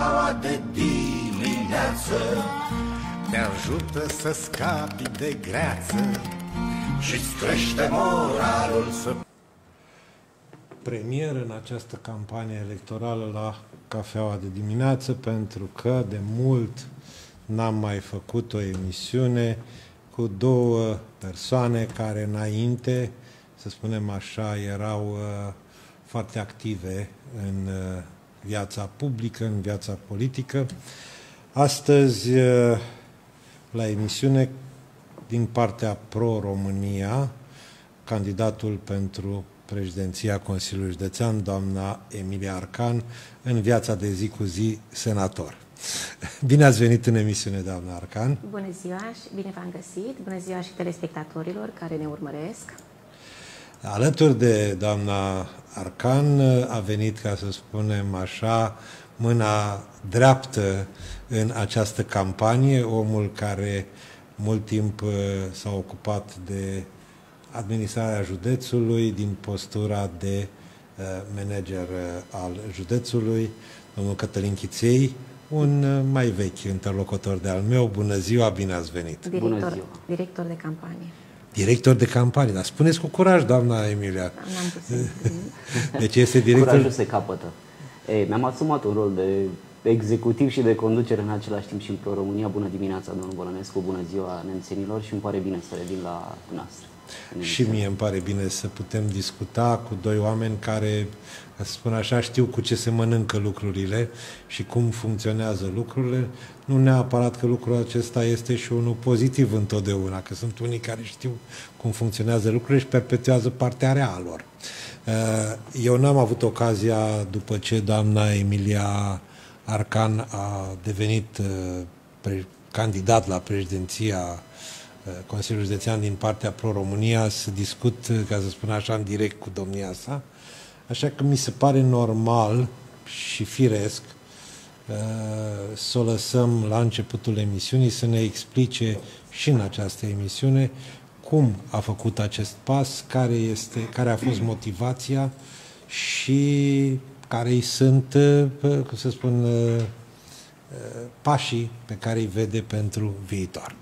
De dimineață te ajută să scapi de greață și-ți crește moralul să... Premier în această campanie electorală la Cafeaua de dimineață, pentru că de mult n-am mai făcut o emisiune cu două persoane care înainte, să spunem așa, erau foarte active în viața publică, în viața politică. Astăzi, la emisiune, din partea Pro-România, candidatul pentru președinția Consiliului Județean, doamna Emilia Arcan, în viața de zi cu zi senator. Bine ați venit în emisiune, doamna Arcan. Bună ziua și bine v-am găsit. Bună ziua și telespectatorilor care ne urmăresc. Alături de doamna Arcan a venit, ca să spunem așa, mâna dreaptă în această campanie, omul care mult timp s-a ocupat de administrarea județului din postura de manager al județului, domnul Cătălin Chiței, un mai vechi interlocutor de-al meu. Bună ziua, bine ați venit! Director de campanie. Director de campanie, dar spuneți cu curaj, doamna Emilia. Deci este director... Curajul se capătă. Mi-am asumat un rol de executiv și de conducere în același timp și în Pro-România. Bună dimineața, domnul Bălănescu, bună ziua nemțenilor și îmi pare bine să revin la noastră. Și mie îmi pare bine să putem discuta cu doi oameni care, ca să spun așa, știu cu ce se mănâncă lucrurile și cum funcționează lucrurile. Nu neapărat că lucrul acesta este și unul pozitiv întotdeauna, că sunt unii care știu cum funcționează lucrurile și perpetuează partea rea a lor. Eu n-am avut ocazia, după ce doamna Emilia Arcan a devenit candidat la președinția Consiliul Județean din partea Pro-România, să discut, ca să spun așa, în direct cu domnia sa. Așa că mi se pare normal și firesc să o lăsăm la începutul emisiunii să ne explice și în această emisiune cum a făcut acest pas, care a fost motivația și care îi sunt, cum să spun, pașii pe care îi vede pentru viitor.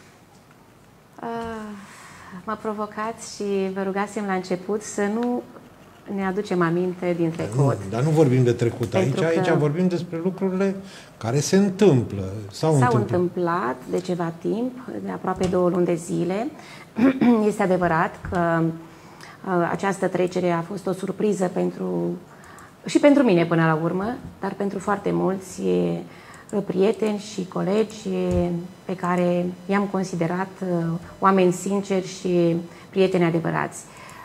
Mă provocați și vă rugasem la început să nu ne aducem aminte din trecut. Dar nu vorbim de trecut aici vorbim despre lucrurile care se întâmplă. S-au întâmplat de ceva timp, de aproape 2 luni de zile. Este adevărat că această trecere a fost o surpriză și pentru mine până la urmă, dar pentru foarte mulți prieteni și colegi pe care i-am considerat oameni sinceri și prieteni adevărați.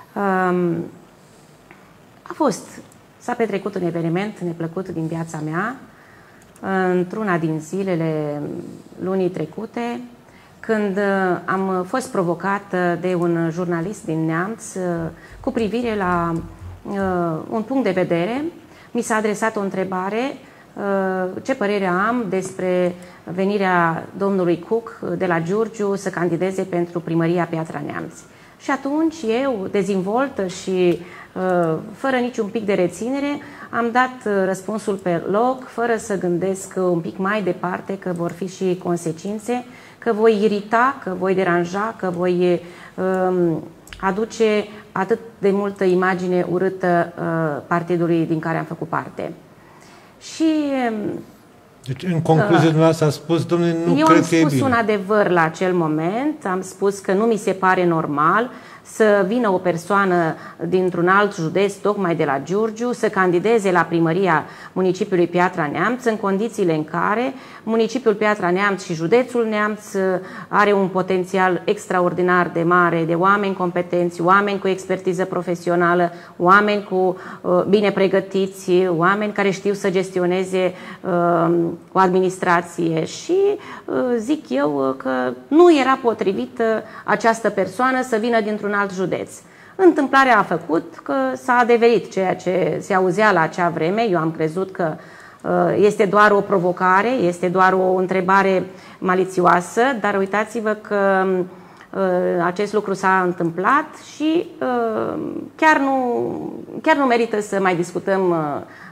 S-a petrecut un eveniment neplăcut din viața mea într-una din zilele lunii trecute, când am fost provocată de un jurnalist din Neamț cu privire la un punct de vedere. Mi s-a adresat o întrebare: ce părere am despre venirea domnului Cuc de la Giurgiu să candideze pentru primăria Piatra Neamț. Și atunci eu, dezvoltă și fără niciun pic de reținere, am dat răspunsul pe loc, fără să gândesc un pic mai departe că vor fi și consecințe, că voi irita, că voi deranja, că voi aduce atât de multă imagine urâtă partidului din care am făcut parte. Și deci, în concluzie, dumneavoastră a spus, domnule, nu eu cred că e bine. am spus un adevăr la acel moment, am spus că nu mi se pare normal să vină o persoană dintr-un alt județ, tocmai de la Giurgiu, să candideze la primăria municipiului Piatra Neamț, în condițiile în care municipiul Piatra Neamț și județul Neamț are un potențial extraordinar de mare de oameni competenți, oameni cu expertiză profesională, oameni bine pregătiți, oameni care știu să gestioneze o administrație și zic eu că nu era potrivită această persoană să vină dintr-un alt județ. Întâmplarea a făcut că s-a adeverit ceea ce se auzea la acea vreme. Eu am crezut că este doar o provocare, este doar o întrebare malițioasă, dar uitați-vă că acest lucru s-a întâmplat și chiar nu merită să mai discutăm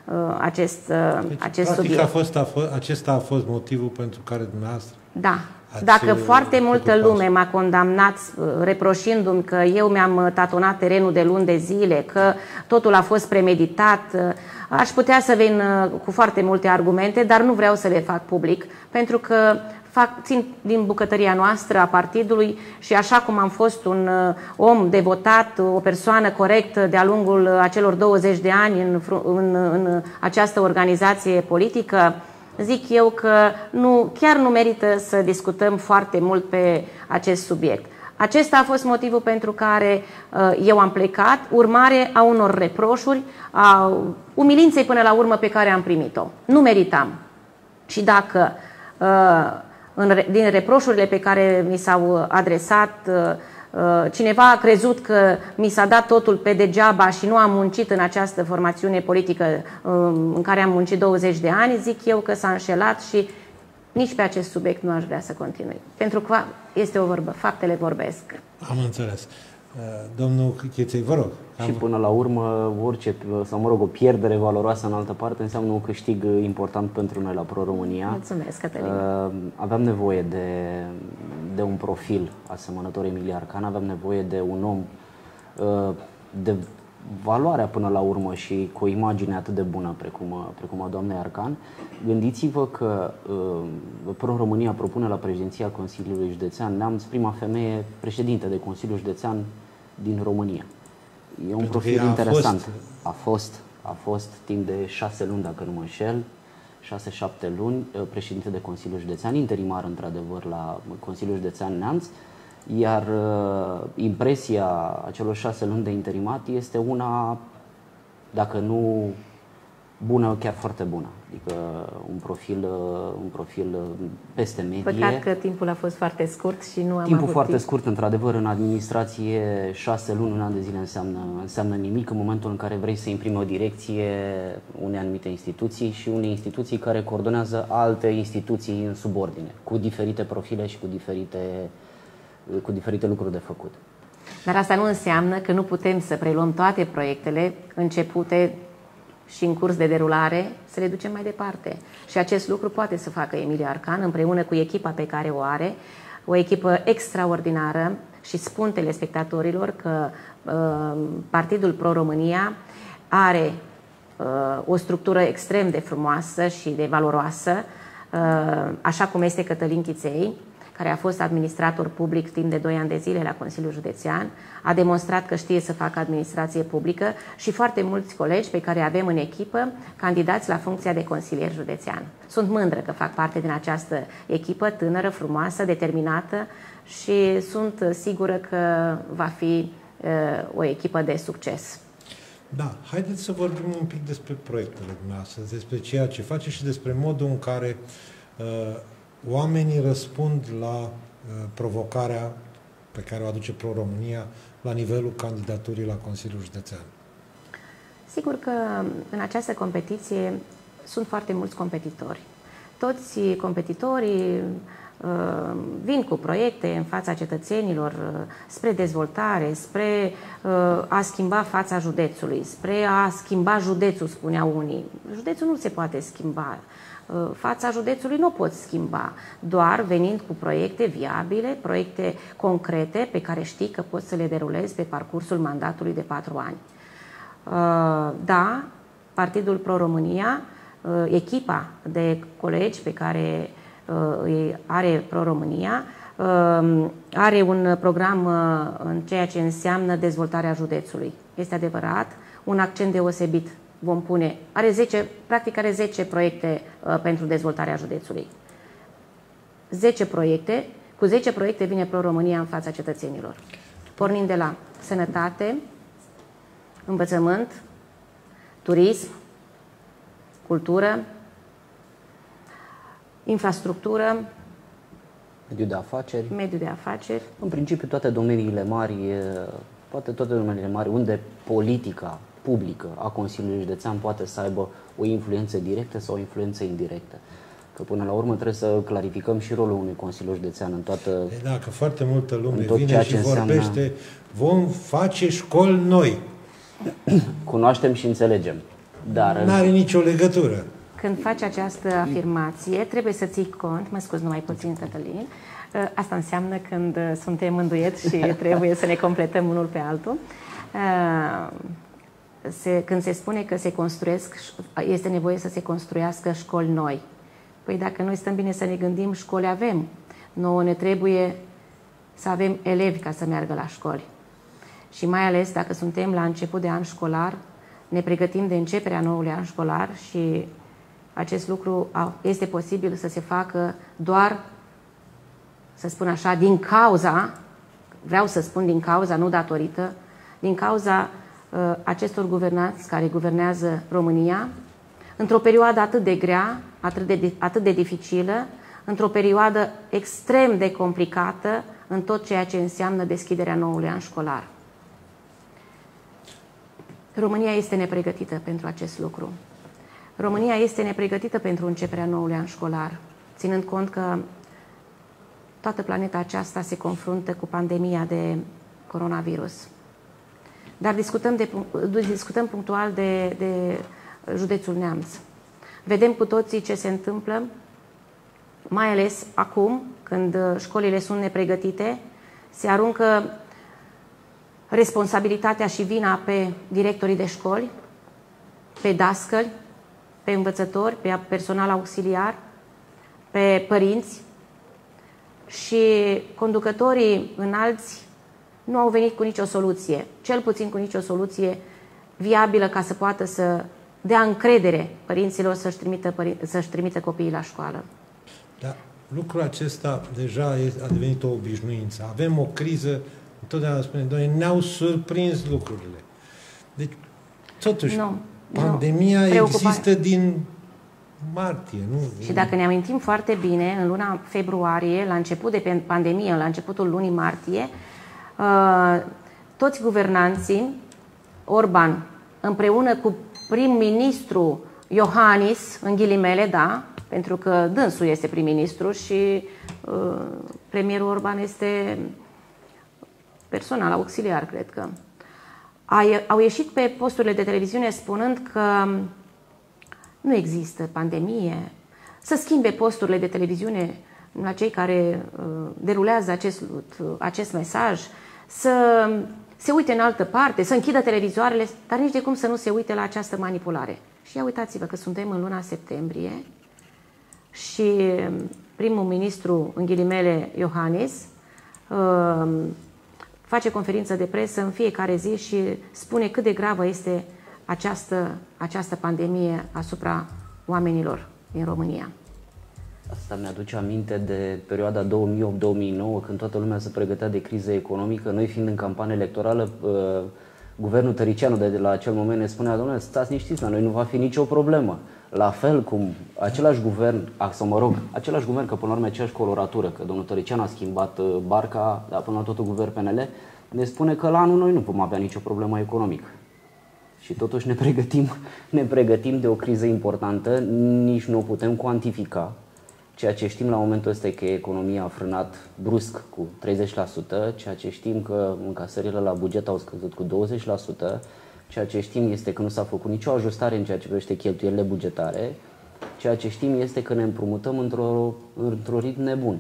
acest practic subiect. Acesta a fost motivul pentru care dumneavoastră... Da. Dacă foarte multă lume m-a condamnat reproșindu-mi că eu mi-am tatonat terenul de luni de zile, că totul a fost premeditat, aș putea să vin cu foarte multe argumente, dar nu vreau să le fac public, pentru că țin din bucătăria noastră a partidului și așa cum am fost un om devotat, o persoană corectă de-a lungul acelor 20 de ani în această organizație politică, zic eu că chiar nu merită să discutăm foarte mult pe acest subiect. Acesta a fost motivul pentru care eu am plecat, urmare a unor reproșuri, a umilinței până la urmă pe care am primit-o. Nu meritam. Și dacă din reproșurile pe care mi s-au adresat, cineva a crezut că mi s-a dat totul pe degeaba și nu am muncit în această formațiune politică în care am muncit 20 de ani, zic eu că s-a înșelat și nici pe acest subiect nu aș vrea să continui. Pentru că este o vorbă, faptele vorbesc. Am înțeles. Domnul Cheței, vă rog. Și până la urmă, orice, sau mă rog, o pierdere valoroasă în altă parte înseamnă un câștig important pentru noi la Pro-România. Mulțumesc, Cătălin. Aveam nevoie de un profil asemănător Emilie Arcan, aveam nevoie de un om de valoarea până la urmă și cu o imagine atât de bună precum a doamnei Arcan. Gândiți-vă că Pro-România propune la președinția Consiliului Județean Neamț prima femeie președinte de Consiliul Județean din România. E un profil interesant. A fost timp de 6 luni, dacă nu mă înșel, 6-7 luni, președinte de Consiliul Județean, interimar într-adevăr la Consiliul Județean Neamț, iar impresia acelor 6 luni de interimat este una, dacă nu bună, chiar foarte bună. Adică un profil peste medie. Păcat că timpul a fost foarte scurt și nu am Timpul avut foarte timp. scurt, într-adevăr, în administrație 6 luni, un an de zile înseamnă nimic în momentul în care vrei să imprimi o direcție unei anumite instituții și unei instituții care coordonează alte instituții în subordine, cu diferite profile și cu diferite lucruri de făcut. Dar asta nu înseamnă că nu putem să preluăm toate proiectele începute și în curs de derulare, să le ducem mai departe. Și acest lucru poate să facă Emilie Arcan împreună cu echipa pe care o are, o echipă extraordinară, și spun telespectatorilor că Partidul Pro-România are o structură extrem de frumoasă și de valoroasă, așa cum este Cătălin Chiței, care a fost administrator public timp de 2 ani de zile la Consiliul Județean, a demonstrat că știe să facă administrație publică, și foarte mulți colegi pe care avem în echipă, candidați la funcția de consilier județean. Sunt mândră că fac parte din această echipă tânără, frumoasă, determinată, și sunt sigură că va fi o echipă de succes. Da, haideți să vorbim un pic despre proiectele dumneavoastră, despre ceea ce face și despre modul în care oamenii răspund la provocarea pe care o aduce Pro-România la nivelul candidaturii la Consiliul Județean. Sigur că în această competiție sunt foarte mulți competitori. Toți competitorii vin cu proiecte în fața cetățenilor spre dezvoltare, spre a schimba fața județului, spre a schimba județul, spuneau unii. Județul nu se poate schimba. Fața județului nu o poți schimba, doar venind cu proiecte viabile, proiecte concrete pe care știi că poți să le derulezi pe parcursul mandatului de 4 ani. Da, Partidul Pro-România, echipa de colegi pe care îi are Pro-România, are un program în ceea ce înseamnă dezvoltarea județului. Este adevărat, un accent deosebit vom pune. Practic are 10 proiecte pentru dezvoltarea județului. 10 proiecte, cu 10 proiecte vine Pro-România în fața cetățenilor. Pornind de la sănătate, învățământ, turism, cultură, infrastructură, mediu de afaceri. În principiu toate domeniile mari, unde politica publică a Consiliului Județean poate să aibă o influență directă sau o influență indirectă. Că până la urmă trebuie să clarificăm și rolul unui Consiliu Județean în toată... Da, că foarte multă lume vine și vorbește, vom face școli noi. Cunoaștem și înțelegem. Dar nu are nicio legătură. Când faci această afirmație, trebuie să ții cont, mă scuz numai puțin, Cătălin, asta înseamnă când suntem în duet și trebuie să ne completăm unul pe altul. Când se spune că se construiesc, este nevoie să se construiască școli noi. Păi dacă noi stăm bine să ne gândim, școli avem. Nouă ne trebuie să avem elevi ca să meargă la școli. Și mai ales dacă suntem la început de an școlar, ne pregătim de începerea noului an școlar și acest lucru este posibil să se facă doar, să spun așa, din cauza, vreau să spun din cauza, nu datorită, din cauza acestor guvernanți care guvernează România, într-o perioadă atât de grea, atât de dificilă, într-o perioadă extrem de complicată în tot ceea ce înseamnă deschiderea noului an școlar. România este nepregătită pentru acest lucru. România este nepregătită pentru începerea noului an școlar, ținând cont că toată planeta aceasta se confruntă cu pandemia de coronavirus. Dar discutăm punctual de județul Neamț. Vedem cu toții ce se întâmplă, mai ales acum, când școlile sunt nepregătite, se aruncă responsabilitatea și vina pe directorii de școli, pe dascăli, pe învățători, pe personal auxiliar, pe părinți și conducătorii înalți nu au venit cu nicio soluție, cel puțin cu nicio soluție viabilă ca să poată să dea încredere părinților să-și trimită copiii la școală. Da, lucrul acesta deja a devenit o obișnuință. Avem o criză, întotdeauna spunem, doamne, ne-au surprins lucrurile. Deci, totuși, pandemia există din martie, nu? Și dacă ne amintim foarte bine, în luna februarie, la început de pandemie, la începutul lunii martie, toți guvernanții, Orban, împreună cu prim-ministru Iohannis, în ghilimele, da, pentru că dânsul este prim-ministru și premierul Orban este personal auxiliar, cred că, au ieșit pe posturile de televiziune spunând că nu există pandemie, să schimbe posturile de televiziune la cei care derulează acest mesaj, să se uite în altă parte, să închidă televizoarele, dar nici de cum să nu se uite la această manipulare. Și ia uitați-vă că suntem în luna septembrie și primul ministru, în ghilimele, Iohannis, face conferință de presă în fiecare zi și spune cât de gravă este această pandemie asupra oamenilor din România. Asta mi-aduce aminte de perioada 2008-2009, când toată lumea se pregătea de criză economică. Noi fiind în campanie electorală, guvernul Tăricianu de la acel moment ne spunea: domnule, stați liniștiți, la noi nu va fi nicio problemă. La fel cum același guvern, același guvern, că până la urmă aceeași coloratură, că domnul Tăricianu a schimbat barca, dar până la totul guvern PNL, ne spune că la anul noi nu vom avea nicio problemă economică. Și totuși ne pregătim de o criză importantă, nici nu o putem cuantifica. Ceea ce știm la momentul ăsta e că economia a frânat brusc cu 30%, ceea ce știm că încasările la buget au scăzut cu 20%, ceea ce știm este că nu s-a făcut nicio ajustare în ceea ce privește cheltuielile bugetare, ceea ce știm este că ne împrumutăm într-un ritm nebun.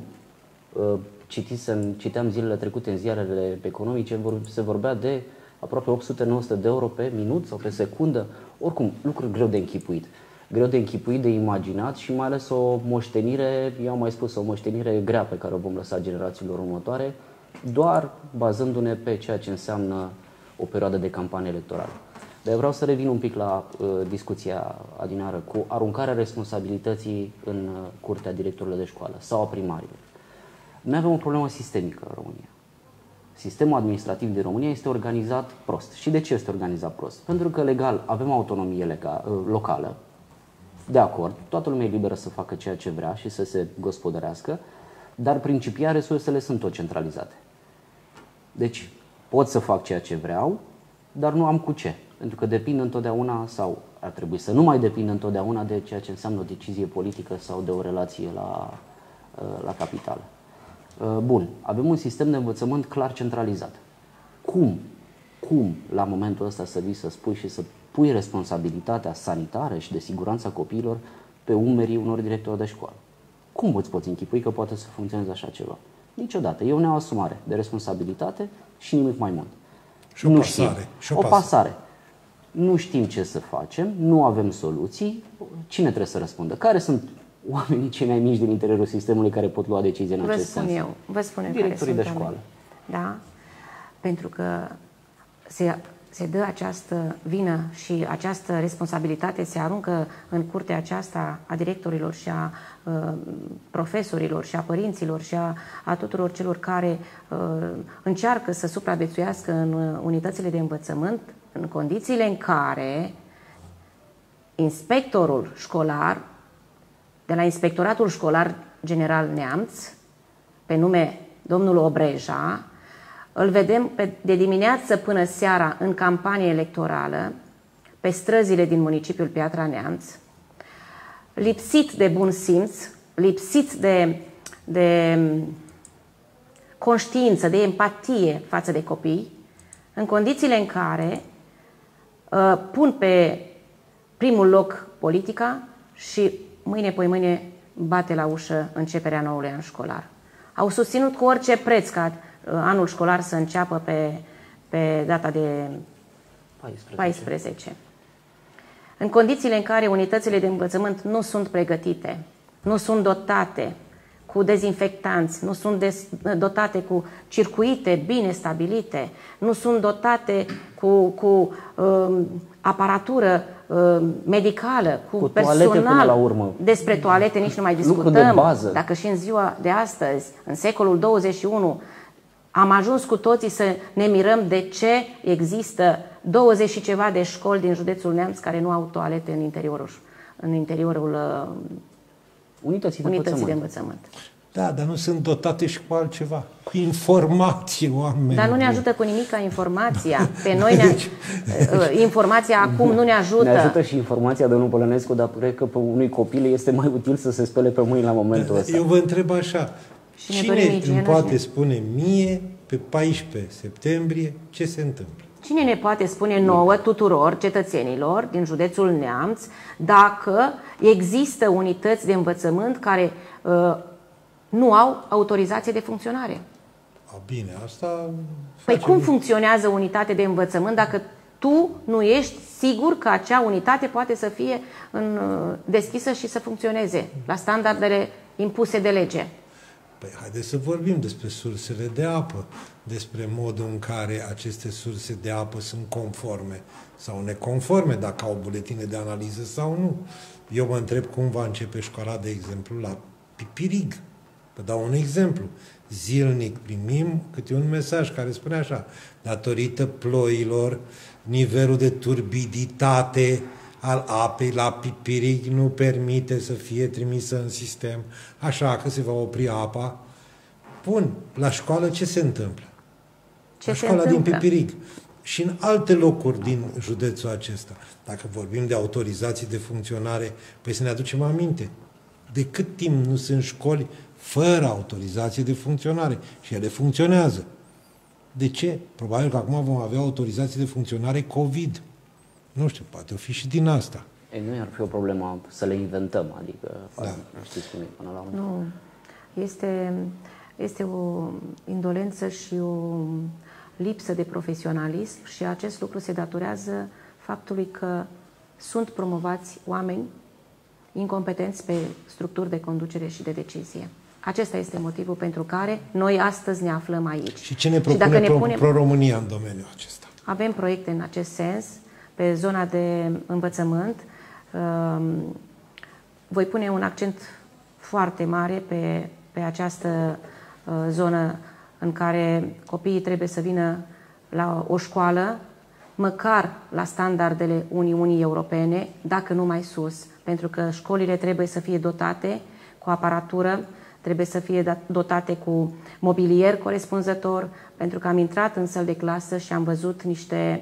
Citeam zilele trecute în ziarele economice, se vorbea de aproape 800-900 de euro pe minut sau pe secundă, oricum lucruri greu de închipuit. Greu de închipuit, de imaginat și mai ales o moștenire, eu am mai spus, o moștenire grea pe care o vom lăsa generațiilor următoare, doar bazându-ne pe ceea ce înseamnă o perioadă de campanie electorală. Dar eu vreau să revin un pic la discuția adinară cu aruncarea responsabilității în curtea directorilor de școală sau a primarilor. Noi avem o problemă sistemică în România. Sistemul administrativ din România este organizat prost. Și de ce este organizat prost? Pentru că legal avem autonomie locală, de acord, toată lumea e liberă să facă ceea ce vrea și să se gospodărească, dar principial resursele sunt tot centralizate. Deci pot să fac ceea ce vreau, dar nu am cu ce, pentru că depind întotdeauna, sau ar trebui să nu mai depindă întotdeauna de ceea ce înseamnă o decizie politică sau de o relație la capitală. Bun, avem un sistem de învățământ clar centralizat. Cum la momentul ăsta să vii să spui și să pui responsabilitatea sanitară și de siguranța copiilor pe umerii unor directori de școală. Cum îți poți închipui că poate să funcționeze așa ceva? Niciodată. E o neasumare de responsabilitate și nimic mai mult. Și o pasare. O pasare. Nu știm ce să facem, nu avem soluții. Cine trebuie să răspundă? Care sunt oamenii cei mai mici din interiorul sistemului care pot lua decizii în acest sens? Vă spun eu Directorii de care sunt școală. Da? Pentru că se dă această vină și această responsabilitate se aruncă în curtea aceasta a directorilor și a profesorilor și a părinților și a tuturor celor care încearcă să supraviețuiască în unitățile de învățământ în condițiile în care inspectorul școlar de la Inspectoratul Școlar General Neamț, pe nume domnul Obreja, îl vedem de dimineață până seara în campanie electorală pe străzile din municipiul Piatra Neamț, lipsit de bun simț, lipsit de conștiință, de empatie față de copii, în condițiile în care pun pe primul loc politica și mâine bate la ușă începerea noului an școlar. Au susținut cu orice preț ca anul școlar să înceapă pe data de 14. În condițiile în care unitățile de învățământ nu sunt pregătite, nu sunt dotate cu dezinfectanți, nu sunt dotate cu circuite bine stabilite, nu sunt dotate cu aparatură medicală, cu personal. Până la urmă. Despre toalete nici nu mai discutăm. De bază. Dacă și în ziua de astăzi, în secolul 21, am ajuns cu toții să ne mirăm de ce există 20 și ceva de școli din județul Neamț care nu au toalete în interiorul unității de învățământ. Da, dar nu sunt dotate și cu altceva. Cu informație, oameni. Dar nu ne ajută cu nimic informația. Pe noi informația acum nu ne ajută. Ne ajută și informația, domnul Pălănescu, dar cred că pe unui copil este mai util să se spele pe mâini la momentul ăsta. Eu vă întreb așa. Cine îmi poate spune mie pe 14 septembrie ce se întâmplă? Cine ne poate spune nouă, tuturor cetățenilor din județul Neamț, dacă există unități de învățământ care nu au autorizație de funcționare? Bine, asta... Păi cum funcționează unitate de învățământ dacă tu nu ești sigur că acea unitate poate să fie deschisă și să funcționeze la standardele impuse de lege? Păi haideți să vorbim despre sursele de apă, despre modul în care aceste surse de apă sunt conforme sau neconforme, dacă au buletine de analiză sau nu. Eu mă întreb cum va începe școala, de exemplu, la Pipirig. Vă dau un exemplu. Zilnic primim câte un mesaj care spune așa: datorită ploilor, nivelul de turbiditate al apei la Pipirig nu permite să fie trimisă în sistem, așa că se va opri apa. Bun, la școală ce se întâmplă? La școala din Pipirig și în alte locuri din județul acesta. Dacă vorbim de autorizații de funcționare, păi să ne aducem aminte. De cât timp nu sunt școli fără autorizație de funcționare și ele funcționează? De ce? Probabil că acum vom avea autorizații de funcționare COVID. Nu știu, poate o fi și din asta. Ei, nu ar fi o problemă să le inventăm, adică nu știți cum e până la urmă. Nu. Este o indolență și o lipsă de profesionalism și acest lucru se datorează faptului că sunt promovați oameni incompetenți pe structuri de conducere și de decizie. Acesta este motivul pentru care noi astăzi ne aflăm aici. Și ce ne propune Pro-România în domeniul acesta? Avem proiecte în acest sens. Pe zona de învățământ voi pune un accent foarte mare pe această zonă în care copiii trebuie să vină la o școală măcar la standardele Uniunii Europene, dacă nu mai sus, pentru că școlile trebuie să fie dotate cu aparatură, trebuie să fie dotate cu mobilier corespunzător, pentru că am intrat în săli de clasă și am văzut niște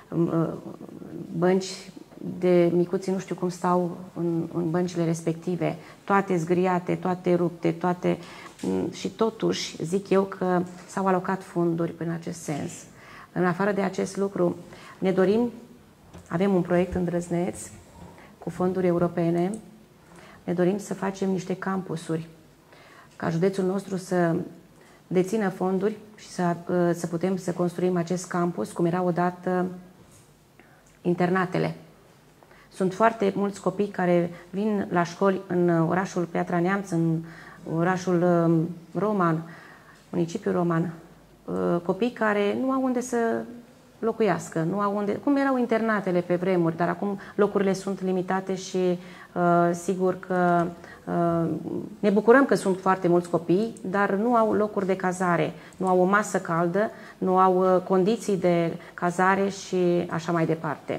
bănci de micuți, nu știu cum stau în băncile respective, toate zgriate, toate rupte, toate... Și totuși zic eu că s-au alocat fonduri în acest sens. În afară de acest lucru, ne dorim Avem un proiect îndrăzneț cu fonduri europene. Ne dorim să facem niște campusuri ca județul nostru să dețină fonduri și să putem să construim acest campus, cum era odată internatele. Sunt foarte mulți copii care vin la școli în orașul Piatra Neamț, în orașul Roman, municipiul Roman, copii care nu au unde să locuiască, nu au unde, cum erau internatele pe vremuri, dar acum locurile sunt limitate și sigur că ne bucurăm că sunt foarte mulți copii, dar nu au locuri de cazare, nu au o masă caldă, nu au condiții de cazare și așa mai departe.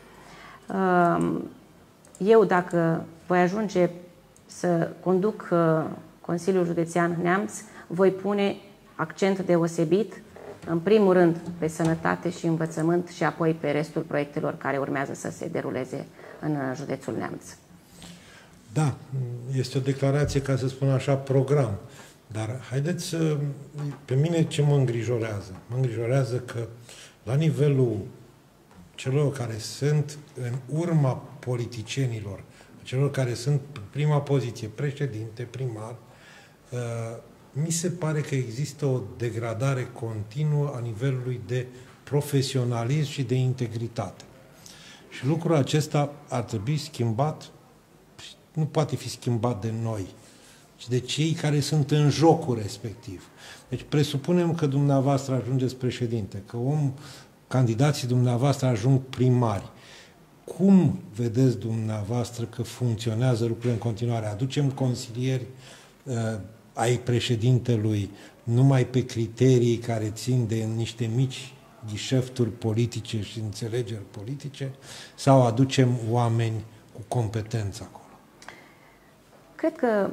Eu, dacă voi ajunge să conduc Consiliul Județean Neamț, voi pune accent deosebit, în primul rând, pe sănătate și învățământ și apoi pe restul proiectelor care urmează să se deruleze în județul Neamț. Da, este o declarație, ca să spun așa, program. Dar haideți să... Pe mine ce mă îngrijorează? Mă îngrijorează că la nivelul celor care sunt în urma politicienilor, celor care sunt în prima poziție, președinte, primar, mi se pare că există o degradare continuă a nivelului de profesionalism și de integritate. Și lucrul acesta ar trebui schimbat, nu poate fi schimbat de noi, ci de cei care sunt în jocul respectiv. Deci presupunem că dumneavoastră ajungeți președinte, că candidații dumneavoastră ajung primari. Cum vedeți dumneavoastră că funcționează lucrurile în continuare? Aducem consilieri ai președintelui numai pe criterii care țin de niște mici ghișefturi politice și înțelegeri politice sau aducem oameni cu competență acolo? Cred că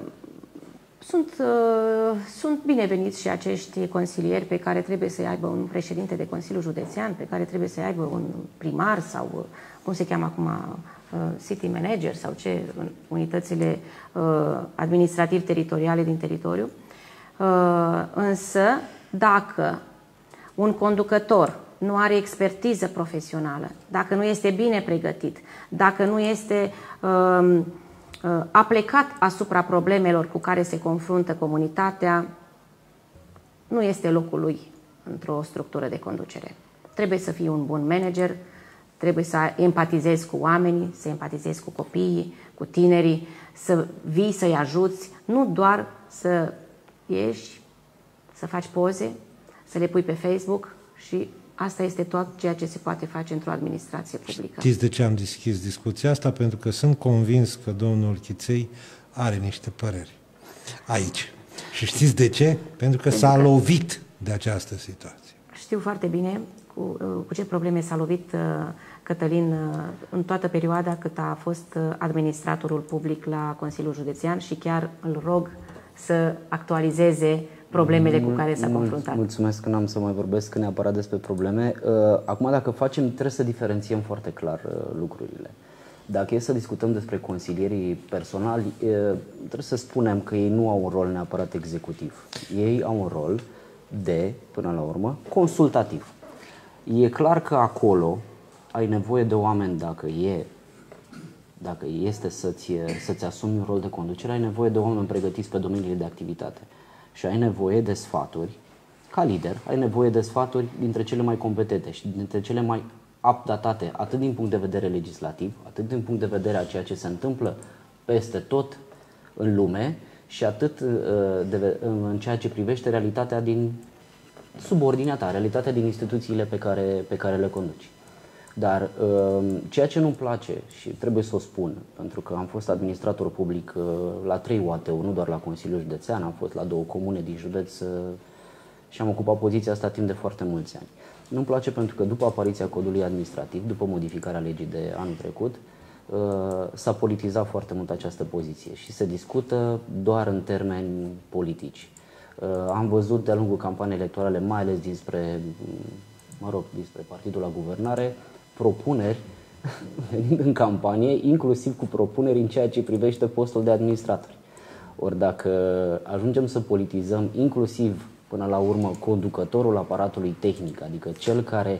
sunt bineveniți și acești consilieri pe care trebuie să aibă un președinte de Consiliu Județean, pe care trebuie să aibă un primar sau, cum se cheamă acum, city manager sau ce, unitățile administrativ-teritoriale din teritoriu. Însă, dacă un conducător nu are expertiză profesională, dacă nu este bine pregătit, dacă nu este aplecat asupra problemelor cu care se confruntă comunitatea, nu este locul lui într-o structură de conducere. Trebuie să fii un bun manager, trebuie să empatizezi cu oamenii, să empatizezi cu copiii, cu tinerii, să vii să-i ajuți, nu doar să ieși, să faci poze, să le pui pe Facebook și asta este tot ceea ce se poate face într-o administrație publică. Știți de ce am deschis discuția asta? Pentru că sunt convins că domnul Chiței are niște păreri aici. Și știți de ce? Pentru că s-a lovit de această situație. Știu foarte bine cu ce probleme s-a lovit Cătălin în toată perioada cât a fost administratorul public la Consiliul Județean și chiar îl rog să actualizeze problemele cu care s-a confruntat. Mulțumesc că n-am să mai vorbesc neapărat despre probleme. Acum, dacă facem, trebuie să diferențiem foarte clar lucrurile. Dacă e să discutăm despre consilierii personali, trebuie să spunem că ei nu au un rol neapărat executiv. Ei au un rol de, până la urmă, consultativ. E clar că acolo ai nevoie de oameni, dacă este să-ți asumi un rol de conducere, ai nevoie de oameni pregătiți pe domeniile de activitate. Și ai nevoie de sfaturi, ca lider, ai nevoie de sfaturi dintre cele mai competente și dintre cele mai updatate, atât din punct de vedere legislativ, atât din punct de vedere a ceea ce se întâmplă peste tot în lume și atât în ceea ce privește realitatea din subordinea ta, realitatea din instituțiile pe care le conduci. Dar ceea ce nu-mi place și trebuie să o spun, pentru că am fost administrator public la 3 UAT-uri, nu doar la Consiliul Județean, am fost la 2 comune din județ și am ocupat poziția asta timp de foarte mulți ani. Nu-mi place pentru că după apariția codului administrativ, după modificarea legii de anul trecut, s-a politizat foarte mult această poziție și se discută doar în termeni politici. Am văzut de-a lungul campaniei electorale, mai ales dinspre partidul la guvernare, propuneri venind în campanie, inclusiv cu propuneri în ceea ce privește postul de administratori. Ori dacă ajungem să politizăm inclusiv până la urmă conducătorul aparatului tehnic, adică cel care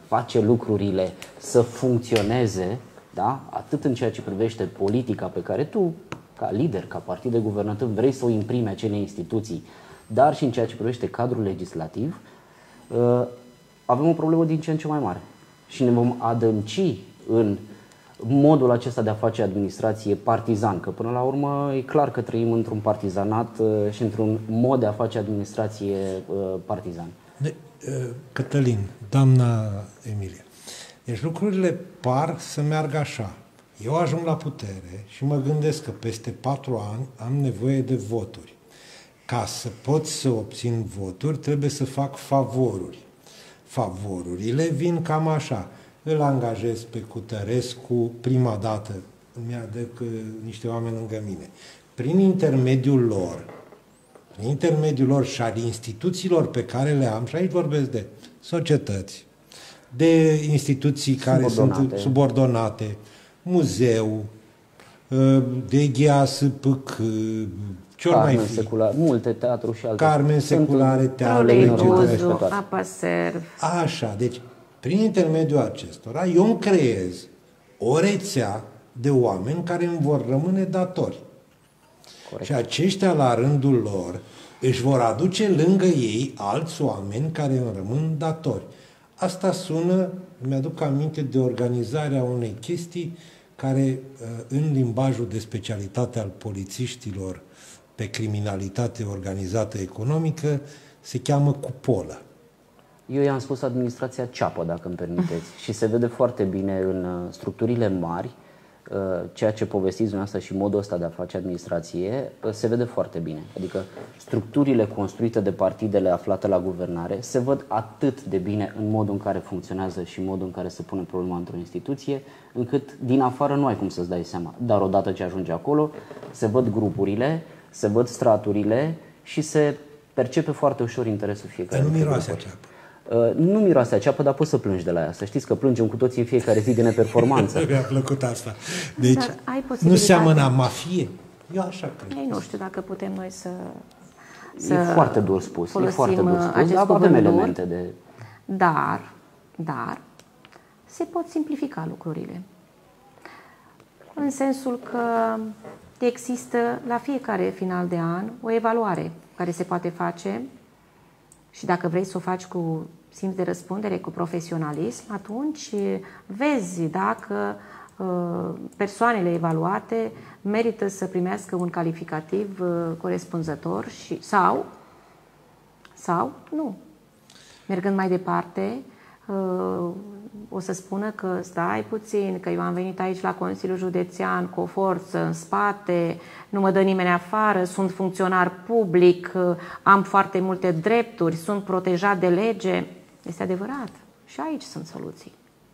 face lucrurile să funcționeze, da? Atât în ceea ce privește politica pe care tu, ca lider, ca partid de guvernător, vrei să o imprimi acele instituții, dar și în ceea ce privește cadrul legislativ, avem o problemă din ce în ce mai mare. Și ne vom adânci în modul acesta de a face administrație partizan, că până la urmă e clar că trăim într-un partizanat și într-un mod de a face administrație partizan. Cătălin, doamna Emilie, deci lucrurile par să meargă așa. Eu ajung la putere și mă gândesc că peste 4 ani am nevoie de voturi. Ca să pot să obțin voturi, trebuie să fac favoruri. Favorurile vin cam așa. Îl angajez pe Cutărescu prima dată, îmi aduc niște oameni lângă mine. Prin intermediul lor și al instituțiilor pe care le am, și aici vorbesc de societăți, de instituții care sunt subordonate, muzeu, de GHSPC, ce ori mai fi? Secular, multe, teatru și alte. Carmen seculare, teatru, Apaserv. Așa, deci prin intermediul acestora eu îmi creez o rețea de oameni care îmi vor rămâne datori. Corect. Și aceștia la rândul lor își vor aduce lângă ei alți oameni care îmi rămân datori. Asta sună, mi-aduc aminte de organizarea unei chestii care în limbajul de specialitate al polițiștilor pe criminalitate organizată economică se cheamă cupolă. Eu i-am spus administrația ceapă, dacă îmi permiteți, și se vede foarte bine în structurile mari, ceea ce povestiți dumneavoastră și modul ăsta de a face administrație, se vede foarte bine. Adică structurile construite de partidele aflate la guvernare se văd atât de bine în modul în care funcționează și în modul în care se pune problema într-o instituție, încât din afară nu ai cum să-ți dai seama. Dar odată ce ajungi acolo, se văd grupurile, se văd straturile și se percepe foarte ușor interesul fiecare. Nu miroase a ceapă. Nu miroase a ceapă, dar poți să plângi de la ea. Să știți că plângem cu toții în fiecare zi de neperformanță. Mi-a plăcut asta. Deci, nu seamănă a mafie? Eu așa cred. Ei, nu știu dacă putem noi să e foarte dur spus. E foarte dur spus, dar avem elemente de... Dar se pot simplifica lucrurile. În sensul că există la fiecare final de an o evaluare care se poate face și dacă vrei să o faci cu simț de răspundere, cu profesionalism, atunci vezi dacă persoanele evaluate merită să primească un calificativ corespunzător sau nu. Mergând mai departe, o să spună că stai puțin, că eu am venit aici la Consiliul Județean cu o forță în spate, nu mă dă nimeni afară, sunt funcționar public, am foarte multe drepturi, sunt protejat de lege. Este adevărat. Și aici sunt soluții.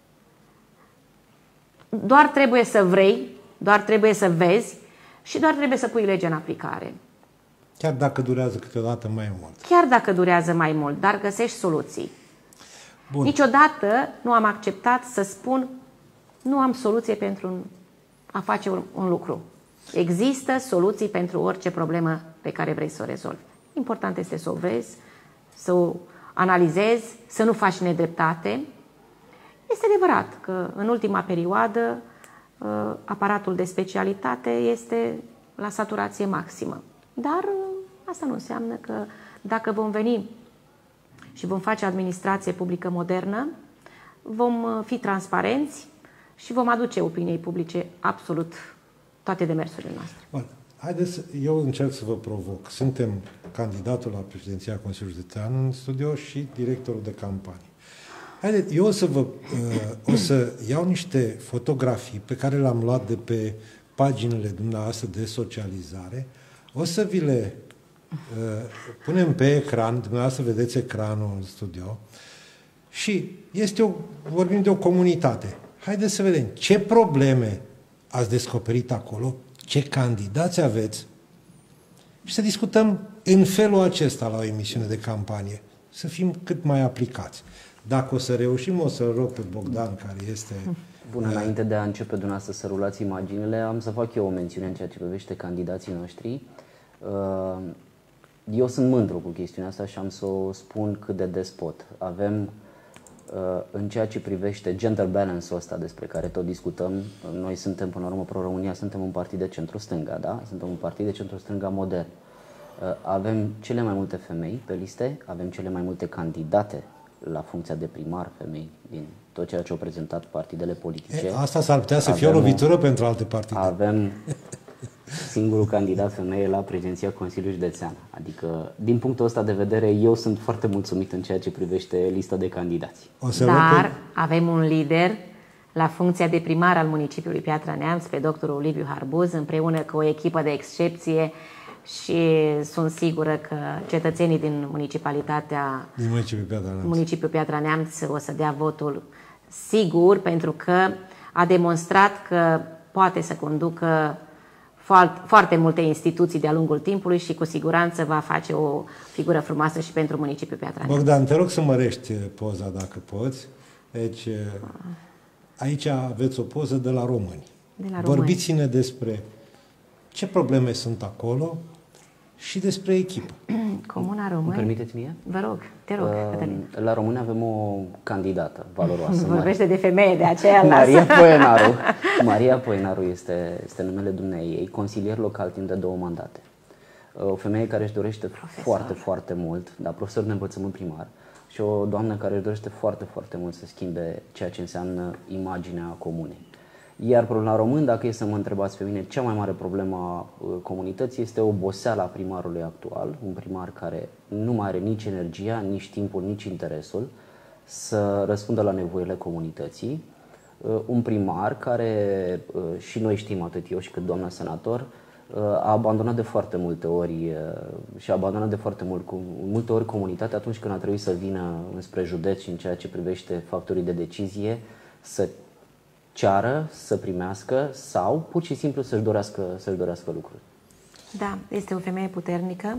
Doar trebuie să vrei, doar trebuie să vezi și doar trebuie să pui legea în aplicare. Chiar dacă durează câteodată mai mult. Chiar dacă durează mai mult, dar găsești soluții. Bun. Niciodată nu am acceptat să spun nu am soluție pentru a face un lucru. Există soluții pentru orice problemă pe care vrei să o rezolvi. Important este să o vezi, să o analizezi, să nu faci nedreptate. Este adevărat că în ultima perioadă aparatul de specialitate este la saturație maximă. Dar asta nu înseamnă că dacă vom veni și vom face administrație publică modernă, vom fi transparenți și vom aduce opiniei publice absolut toate demersurile noastre. Bun. Haideți, eu încerc să vă provoc. Suntem candidatul la președinția Consiliului Județean în studio și directorul de campanie. Haideți, eu o să iau niște fotografii pe care le-am luat de pe paginile dumneavoastră de socializare. O să vi le punem pe ecran, dumneavoastră vedeți ecranul în studio și vorbim de o comunitate. Haideți să vedem ce probleme ați descoperit acolo, ce candidați aveți și să discutăm în felul acesta la o emisiune de campanie, să fim cât mai aplicați. Dacă o să reușim, o să rog pe Bogdan, care este... Bun, înainte de a începe dumneavoastră să rulați imaginile, am să fac eu o mențiune în ceea ce privește candidații noștri. Eu sunt mândru cu chestiunea asta și am să o spun cât de des pot. Avem În ceea ce privește gender balance-ul ăsta despre care tot discutăm, noi suntem, până la urmă, Pro-România, suntem un partid de centru-stânga, da? Suntem un partid de centru-stânga modern. Avem cele mai multe femei pe liste, avem cele mai multe candidate la funcția de primar femei din tot ceea ce au prezentat partidele politice. Asta s-ar putea să fie o lovitură pentru alte partide. Avem singurul candidat femeie la președinția Consiliului Județean. Adică, din punctul ăsta de vedere, eu sunt foarte mulțumit în ceea ce privește lista de candidați. Dar avem un lider la funcția de primar al municipiului Piatra Neamț, pe doctorul Liviu Harbuz, împreună cu o echipă de excepție, și sunt sigură că cetățenii din municipalitatea municipiul Piatra Neamț o să dea votul sigur, pentru că a demonstrat că poate să conducă foarte multe instituții de-a lungul timpului și cu siguranță va face o figură frumoasă și pentru municipiul Piatra Neamț. Bogdan, te rog să mărești poza dacă poți. Deci, aici aveți o poză de la români. Vorbiți-ne despre ce probleme sunt acolo și despre echipă. Comuna Români. Îmi permiteți mie? Vă rog, te rog. La Români avem o candidată valoroasă. Vorbește de femeie, de aceea Maria Poenaru. Maria Poenaru este numele dumneiei, consilier local timp de 2 mandate. O femeie care își dorește foarte mult, profesor de învățământ primar, și o doamnă care își dorește foarte mult să schimbe ceea ce înseamnă imaginea comunei. Iar la român, dacă e să mă întrebați pe mine, cea mai mare problemă a comunității este oboseala primarului actual, un primar care nu mai are nici energia, nici timpul, nici interesul să răspundă la nevoile comunității, un primar care, și noi știm atât eu și cât doamna senator, a abandonat de foarte multe ori și a abandonat de multe ori comunitatea atunci când a trebuit să vină înspre județ și în ceea ce privește factorii de decizie să ceară, să primească sau pur și simplu să-și dorească lucruri. Da, este o femeie puternică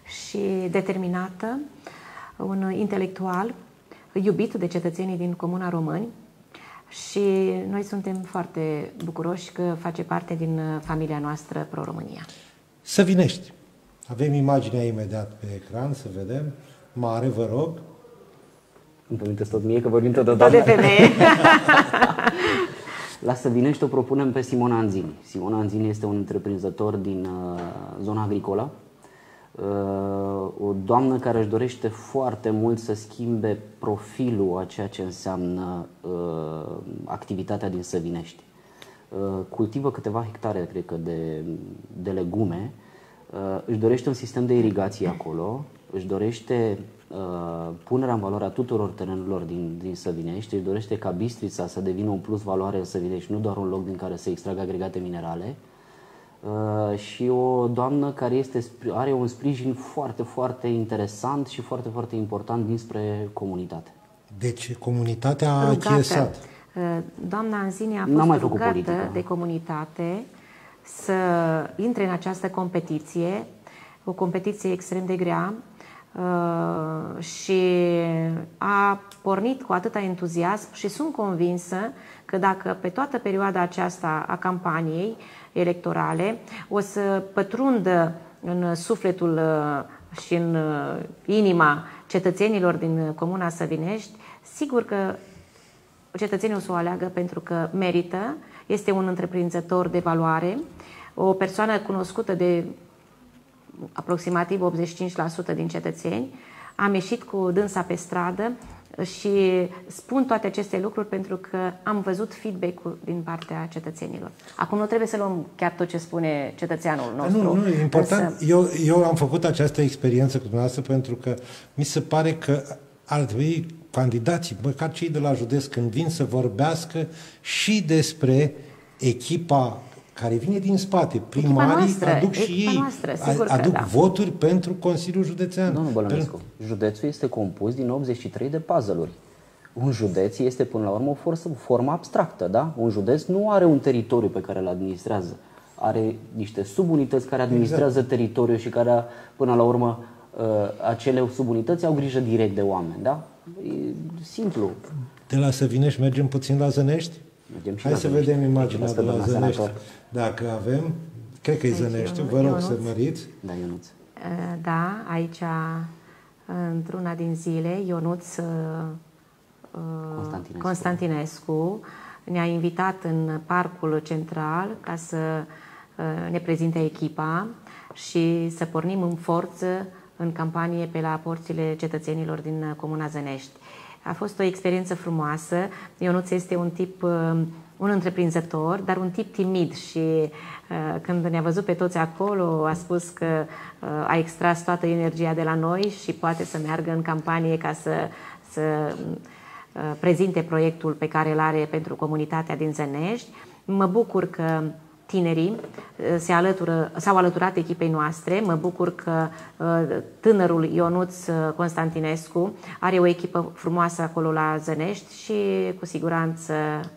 și determinată, un intelectual iubit de cetățenii din Comuna Români și noi suntem foarte bucuroși că face parte din familia noastră Pro-România. Săvinești. Avem imaginea imediat pe ecran, să vedem. Mare, vă rog. Îmi permiteți tot mie că vorbim tot de femeie. La Săvinești o propunem pe Simona Anzini. Simona Anzini este un întreprinzător din zona agricolă, o doamnă care își dorește foarte mult să schimbe profilul a ceea ce înseamnă activitatea din Săvinești. Cultivă câteva hectare, cred că, de legume, își dorește un sistem de irigație acolo, își dorește punerea în valoare a tuturor terenurilor din Săvinești, își dorește ca Bistrița să devină un plus valoare în Săvinești, nu doar un loc din care să extragă agregate minerale, și o doamnă care are un sprijin foarte interesant și foarte important dinspre comunitate. Deci comunitatea a achiesat. Doamna Anzini a fost rugată de comunitate să intre în această competiție, o competiție extrem de grea, și a pornit cu atâta entuziasm și sunt convinsă că dacă pe toată perioada aceasta a campaniei electorale o să pătrundă în sufletul și în inima cetățenilor din Comuna Săvinești, sigur că cetățenii o să o aleagă pentru că merită, este un întreprinzător de valoare, o persoană cunoscută de aproximativ 85% din cetățeni. Am ieșit cu dânsa pe stradă și spun toate aceste lucruri pentru că am văzut feedback-ul din partea cetățenilor. Acum nu trebuie să luăm chiar tot ce spune cetățeanul nostru. Nu, e important. Eu am făcut această experiență cu dumneavoastră pentru că mi se pare că ar trebui candidații, măcar cei de la județ, când vin să vorbească și despre echipa care vine din spate. Primarii aduc și ei aduc voturi pentru Consiliul Județean. Domnul Bălănescu, județul este compus din 83 de puzzle-uri. Un județ este până la urmă o formă abstractă, da? Un județ nu are un teritoriu pe care îl administrează. Are niște subunități care administrează teritoriul și care, până la urmă, acele subunități au grijă direct de oameni, da? E simplu. De la Săvinești mergem puțin la Zănești? Hai să vedem imaginea de la Zănești. Dacă avem, cred că e Zănești, vă rog să măriți. Da, Ionuț. Da, aici, într-una din zile, Ionuț Constantinescu ne-a invitat în Parcul Central ca să ne prezinte echipa și să pornim în forță în campanie pe la porțile cetățenilor din Comuna Zănești. A fost o experiență frumoasă. Ionuț este un întreprinzător, dar un tip timid și când ne-a văzut pe toți acolo, a spus că a extras toată energia de la noi și poate să meargă în campanie ca să prezinte proiectul pe care îl are pentru comunitatea din Zănești. Mă bucur că tinerii s-au alăturat echipei noastre. Mă bucur că tânărul Ionuț Constantinescu are o echipă frumoasă acolo la Zănești și cu siguranță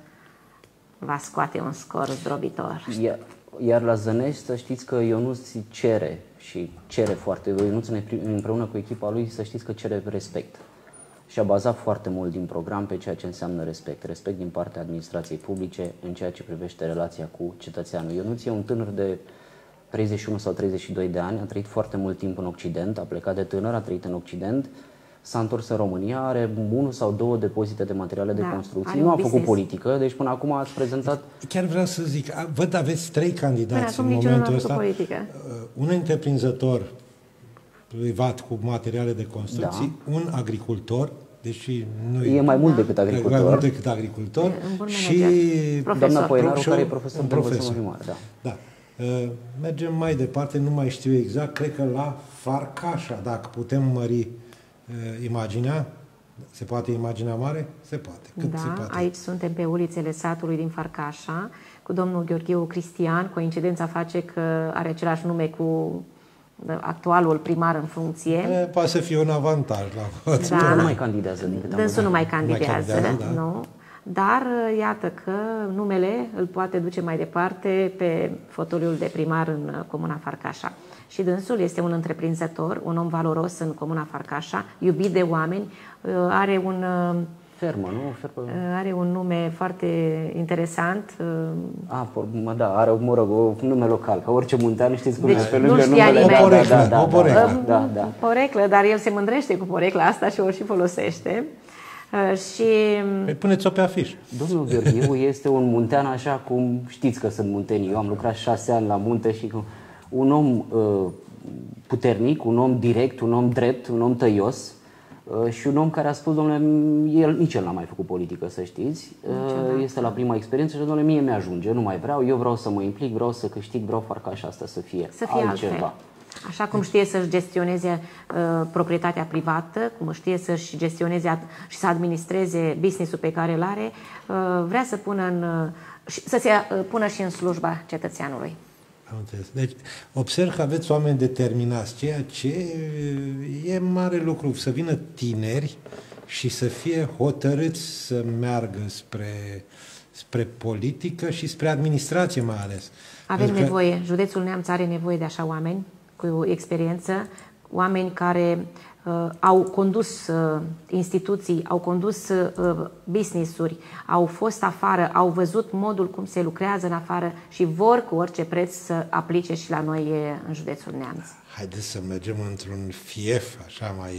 va scoate un scor zdrobitor. Iar la Zănești să știți că Ionuț cere și cere foarte. Ionuț împreună cu echipa lui să știți că cere respect. Și a bazat foarte mult din program pe ceea ce înseamnă respect. Respect din partea administrației publice în ceea ce privește relația cu cetățeanul. Ionuț e un tânăr de 31 sau 32 de ani, a trăit foarte mult timp în Occident, a plecat de tânăr, a trăit în Occident, s-a întors în România, are 1 sau 2 depozite de materiale de construcții, nu a făcut politică, deci până acum ați prezentat... Chiar vreau să zic, văd aveți 3 candidați în momentul ăsta. Un întreprinzător privat cu materiale de construcții, un agricultor, deși nu e mai mult decât agricultor. Mai mult decât agricultor și doamna Poenaru, care e profesor de învățământ primar. Da. Mergem mai departe, nu mai știu exact, cred că la Farcașa, dacă putem mări imaginea. Se poate imaginea mare? Se poate. Cât se poate? Aici suntem pe ulițele satului din Farcașa, cu domnul Gheorghiu Cristian. Coincidența face că are același nume cu actualul primar în funcție. Poate să fie un avantaj la vot. Da. Nu mai candidează. Dânsul nu mai candidează, nu. Dar iată că numele îl poate duce mai departe pe fotoliul de primar în Comuna Farcașa. Și dânsul este un întreprinzător, un om valoros în Comuna Farcașa, iubit de oameni, are un... Fermă, nu? Are un nume foarte interesant. Da, are, un nume local, ca orice muntean, știți cum deci, pe lângă numele... O poreclă. Poreclă, dar el se mândrește cu porecla asta și o și folosește. Și... Puneți-o pe afiș. Domnul Gheorghiu este un muntean așa cum știți că sunt muntenii. Eu am lucrat 6 ani la munte și un om puternic, un om direct, un om drept, un om tăios și un om care a spus, domnule, nici el n-a mai făcut politică, să știți. Este la prima experiență și, domnule, mie mi-ajunge, nu mai vreau, eu vreau să mă implic, vreau să câștig, vreau Farcașa asta să fie altceva. Altfel. Așa cum știe să-și gestioneze proprietatea privată, cum știe să-și gestioneze și să administreze business-ul pe care îl are, vrea să să se pună și în slujba cetățeanului. Am înțeles. Deci, observ că aveți oameni determinați, ceea ce e mare lucru, să vină tineri și să fie hotărâți să meargă spre politică și spre administrație mai ales. Avem nevoie, județul Neamț are nevoie de așa oameni cu experiență, oameni care au condus instituții, au condus business-uri, au fost afară, au văzut modul cum se lucrează în afară și vor cu orice preț să aplice și la noi în județul Neamț. Haideți să mergem într-un fief așa mai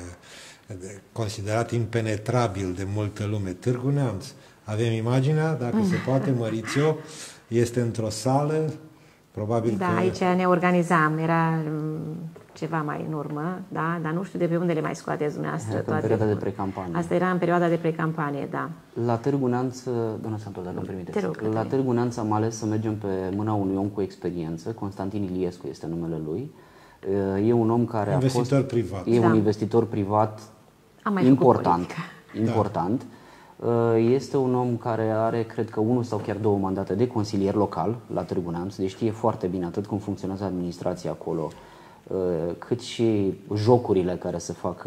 considerat impenetrabil de multă lume. Târgu Neamț. Avem imaginea, dacă se poate, măriți-o, este într-o sală, probabil da, că... aici ne organizam, era ceva mai în urmă, da, dar nu știu de pe unde le mai scoateți dumneavoastră toate. În perioada de precampanie. Asta era în perioada de precampanie, da. La Târgu Neamț, doamna Santor, dacă îmi permiteți, la Târgu Neamț am ales să mergem pe mâna unui om cu experiență, Constantin Iliescu este numele lui. E un om care investitor privat. E un investitor privat important. Este un om care are, cred că, 1 sau chiar 2 mandate de consilier local la Târgu Neamț, deci știe foarte bine atât cum funcționează administrația acolo, cât și jocurile care se fac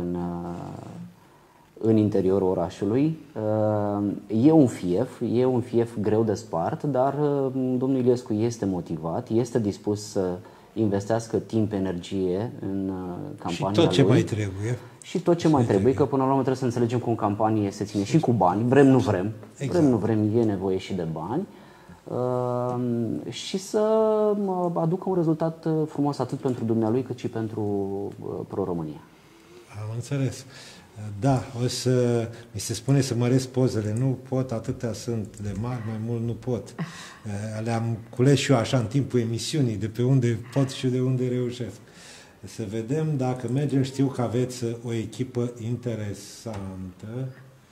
în interiorul orașului. E un fief greu de spart, dar domnul Iliescu este motivat, este dispus să investească timp, energie în campania lui. Și tot ce mai trebuie. Și tot ce mai trebuie, că până la urmă trebuie să înțelegem că o campanie se ține și cu bani, vrem, nu vrem, vrem, nu vrem, e nevoie și de bani și să aducă un rezultat frumos atât pentru dumnealui cât și pentru Pro-România. Am înțeles. Da, mi se spune să măresc pozele. Nu pot, atâtea sunt de mari, mai mult nu pot. Le-am cules și eu așa în timpul emisiunii, de pe unde pot și de unde reușesc. Să vedem dacă mergem. Știu că aveți o echipă interesantă,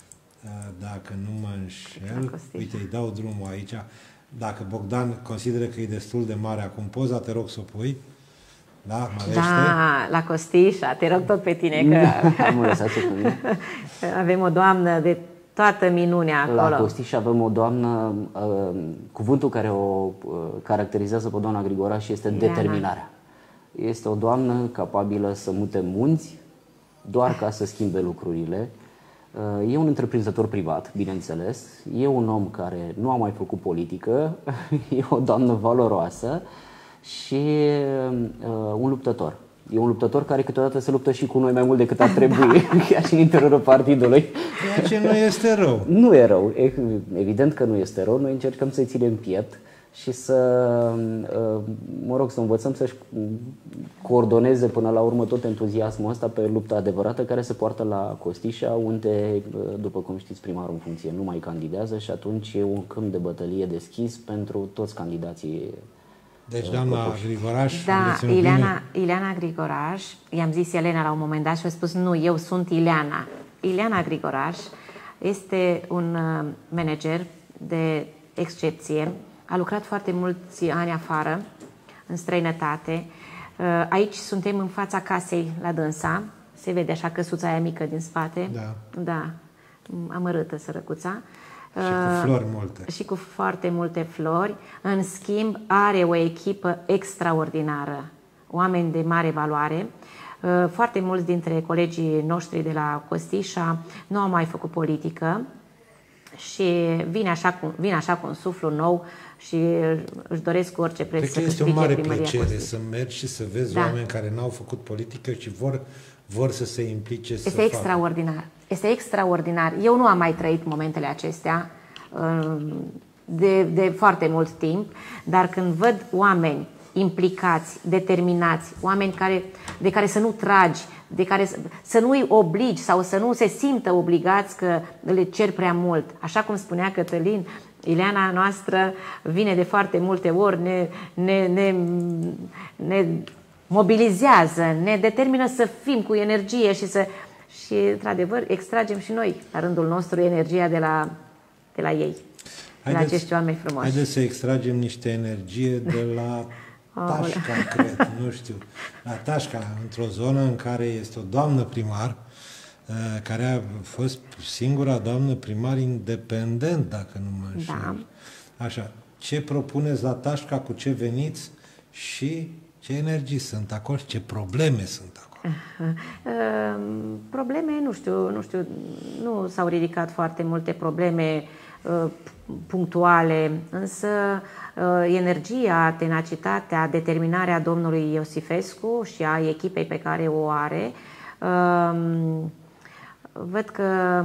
dacă nu mă înșel. Uite, îi dau drumul aici. Dacă Bogdan consideră că e destul de mare acum poza, te rog să o pui. Da, la Costișa, te rog tot pe tine că am lăsat-o pe mine. Avem o doamnă de toată minunea acolo. La Costișa avem o doamnă, cuvântul care o caracterizează pe doamna Grigoraș este determinarea. Este o doamnă capabilă să mute munți doar ca să schimbe lucrurile. E un întreprinzător privat, bineînțeles. E un om care nu a mai făcut politică, e o doamnă valoroasă și un luptător. E un luptător care câteodată se luptă și cu noi mai mult decât ar trebui, chiar și în interiorul partidului. Ceea ce nu este rău. Nu e rău, evident că nu este rău. Noi încercăm să-i ținem piept și să învățăm să-și coordoneze până la urmă tot entuziasmul ăsta pe lupta adevărată care se poartă la Costișa, unde, după cum știți, primarul în funcție nu mai candidează și atunci e un câmp de bătălie deschis pentru toți candidații. Deci, doamna Grigoraș, da, Ileana Grigoraș, i-am zis Elena la un moment dat și a spus, nu, eu sunt Ileana. Ileana Grigoraș este un manager de excepție, a lucrat foarte mulți ani afară, în străinătate. Aici suntem în fața casei la dânsa, se vede așa căsuța aia mică din spate. Da, amărâtă sărăcuța. Și cu flori multe. Și cu foarte multe flori. În schimb, are o echipă extraordinară, oameni de mare valoare. Foarte mulți dintre colegii noștri de la Costișa nu au mai făcut politică și vine așa cu un suflu nou și își doresc cu orice preț să câștige primăria Costișa. Este o mare plăcere să mergi și să vezi oameni care n-au făcut politică și vor să se implice. Este extraordinar. Este extraordinar. Eu nu am mai trăit momentele acestea de foarte mult timp, dar când văd oameni implicați, determinați, oameni de care să nu tragi, de care să nu îi obligi sau să nu se simtă obligați că le cer prea mult. Așa cum spunea Cătălin, Ileana noastră vine de foarte multe ori, ne mobilizează, ne determină să fim cu energie și într-adevăr, extragem și noi, la rândul nostru, energia de la ei, de la acești oameni frumoși. Haideți să extragem niște energie de la Tașca, cred, nu știu. La Tașca, într-o zonă în care este o doamnă primar, care a fost singura doamnă primar independent, dacă nu mă înșel. Da. Așa, ce propuneți la Tașca, cu ce veniți și ce energii sunt acolo, ce probleme sunt acolo? Probleme, nu știu, nu s-au ridicat foarte multe probleme punctuale, însă energia, tenacitatea, determinarea domnului Iosifescu și a echipei pe care o are, văd că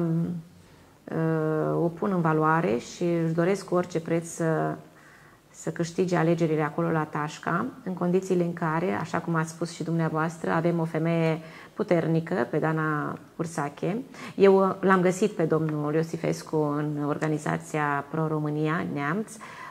o pun în valoare și își doresc cu orice preț să câștige alegerile acolo la Tașca, în condițiile în care, așa cum ați spus și dumneavoastră, avem o femeie puternică, pe Dana Bursache. Eu l-am găsit pe domnul Iosifescu în organizația Pro-România, Neamț.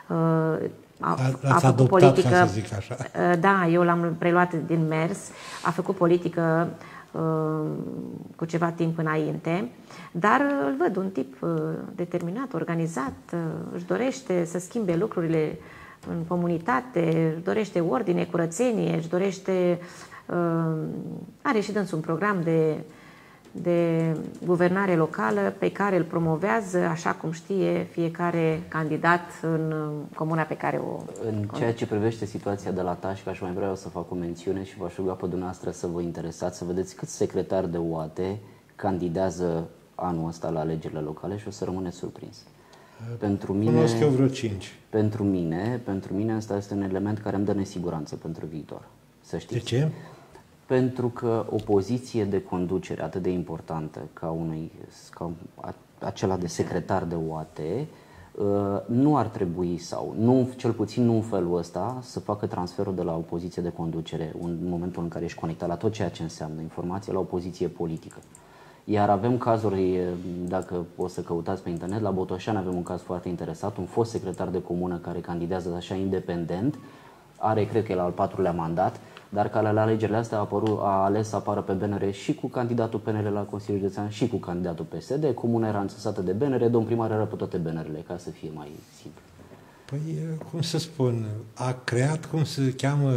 A făcut politică, ca să zic așa. Da, eu l-am preluat din mers. A făcut politică cu ceva timp înainte, dar îl văd un tip determinat, organizat, își dorește să schimbe lucrurile în comunitate, își dorește ordine, curățenie, își dorește... are și dânsul un program de guvernare locală pe care îl promovează, așa cum știe fiecare candidat în comuna pe care o... În ceea ce privește situația de la Tașca, aș mai vreau să fac o mențiune și v-aș ruga pe dumneavoastră să vă interesați, să vedeți câți secretari de UAT candidează anul ăsta la alegerile locale și o să rămâneți surprins. Pentru mine, cunosc eu vreo 5. Pentru mine asta este un element care îmi dă nesiguranță pentru viitor. Să știți. De ce? Pentru că o poziție de conducere atât de importantă ca acela de secretar de UAT nu ar trebui, sau nu, cel puțin nu în felul ăsta, să facă transferul de la o poziție de conducere în momentul în care ești conectat la tot ceea ce înseamnă informație la o poziție politică. Iar avem cazuri, dacă o să căutați pe internet, la Botoșani avem un caz foarte interesat, un fost secretar de comună care candidează așa independent, are, cred că e la al 4-lea mandat, dar care la alegerile astea a ales să apară pe BNR și cu candidatul PNL la Consiliul Județean și cu candidatul PSD. Comuna era înțesată de BNR, domn primar era pe toate BNR-le, ca să fie mai simplu. Păi, cum să spun, a creat, cum se cheamă,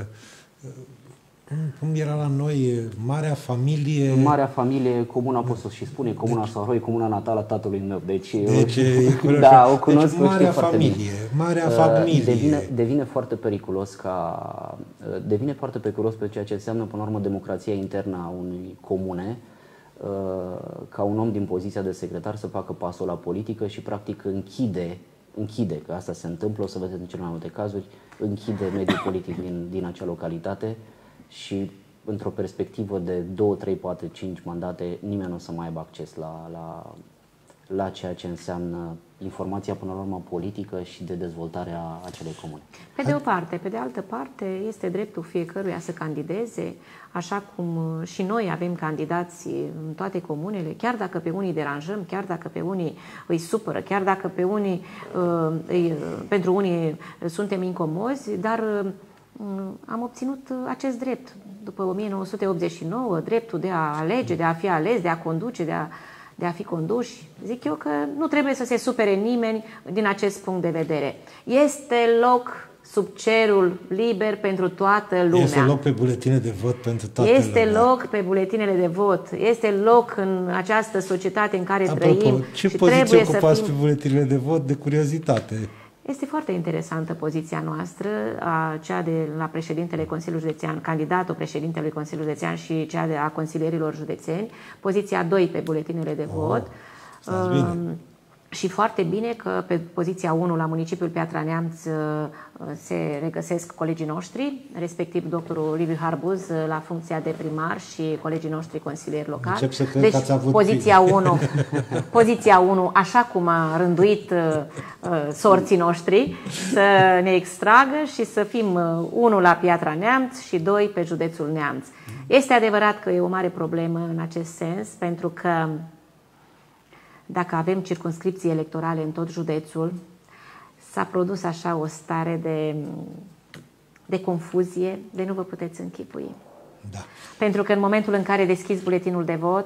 cum era la noi, Marea Familie... Marea Familie, comuna, pot să și spune, comuna Soaroi, comuna natală a tatălui meu. Deci da, o cunosc, deci, Marea Familie, Marea Familie. Devine foarte periculos devine foarte periculos pe ceea ce înseamnă până la urmă democrația internă a unei comune, ca un om din poziția de secretar să facă pasul la politică și practic închide, că asta se întâmplă, o să vedeți în cele mai multe cazuri, închide mediul politic din acea localitate și într-o perspectivă de 2, 3, 4, 5 mandate nimeni nu o să mai aibă acces la ceea ce înseamnă informația până la urmă politică și de dezvoltarea acelei comune. Pe de o parte. Pe de altă parte, este dreptul fiecăruia să candideze, așa cum și noi avem candidați în toate comunele, chiar dacă pe unii deranjăm, chiar dacă pe unii îi supără, chiar dacă pe unii, pentru unii suntem incomozi, dar am obținut acest drept după 1989, dreptul de a alege, de a fi ales, de a conduce, de a fi conduși. Zic eu că nu trebuie să se supere nimeni din acest punct de vedere. Este loc sub cerul liber pentru toată lumea. Este loc pe buletine de vot pentru toată lumea. Este loc pe buletinele de vot. Este loc în această societate în care trăim. Ce poziție ocupați pe buletinele de vot, de curiozitate? Este foarte interesantă poziția noastră, cea de la președintele Consiliului Județean, candidatul președintelui Consiliului Județean și cea a consilierilor județeni, poziția 2 pe buletinele de vot. Și foarte bine că pe poziția 1 la municipiul Piatra Neamț se regăsesc colegii noștri, respectiv doctorul Liviu Harbuz la funcția de primar și colegii noștri consilieri locali. Deci poziția 1, așa cum a rânduit sorții noștri, să ne extragă și să fim 1 la Piatra Neamț și 2 pe județul Neamț. Este adevărat că e o mare problemă în acest sens, pentru că dacă avem circumscripții electorale în tot județul, s-a produs așa o stare de confuzie, de nu vă puteți închipui. Da. Pentru că în momentul în care deschizi buletinul de vot,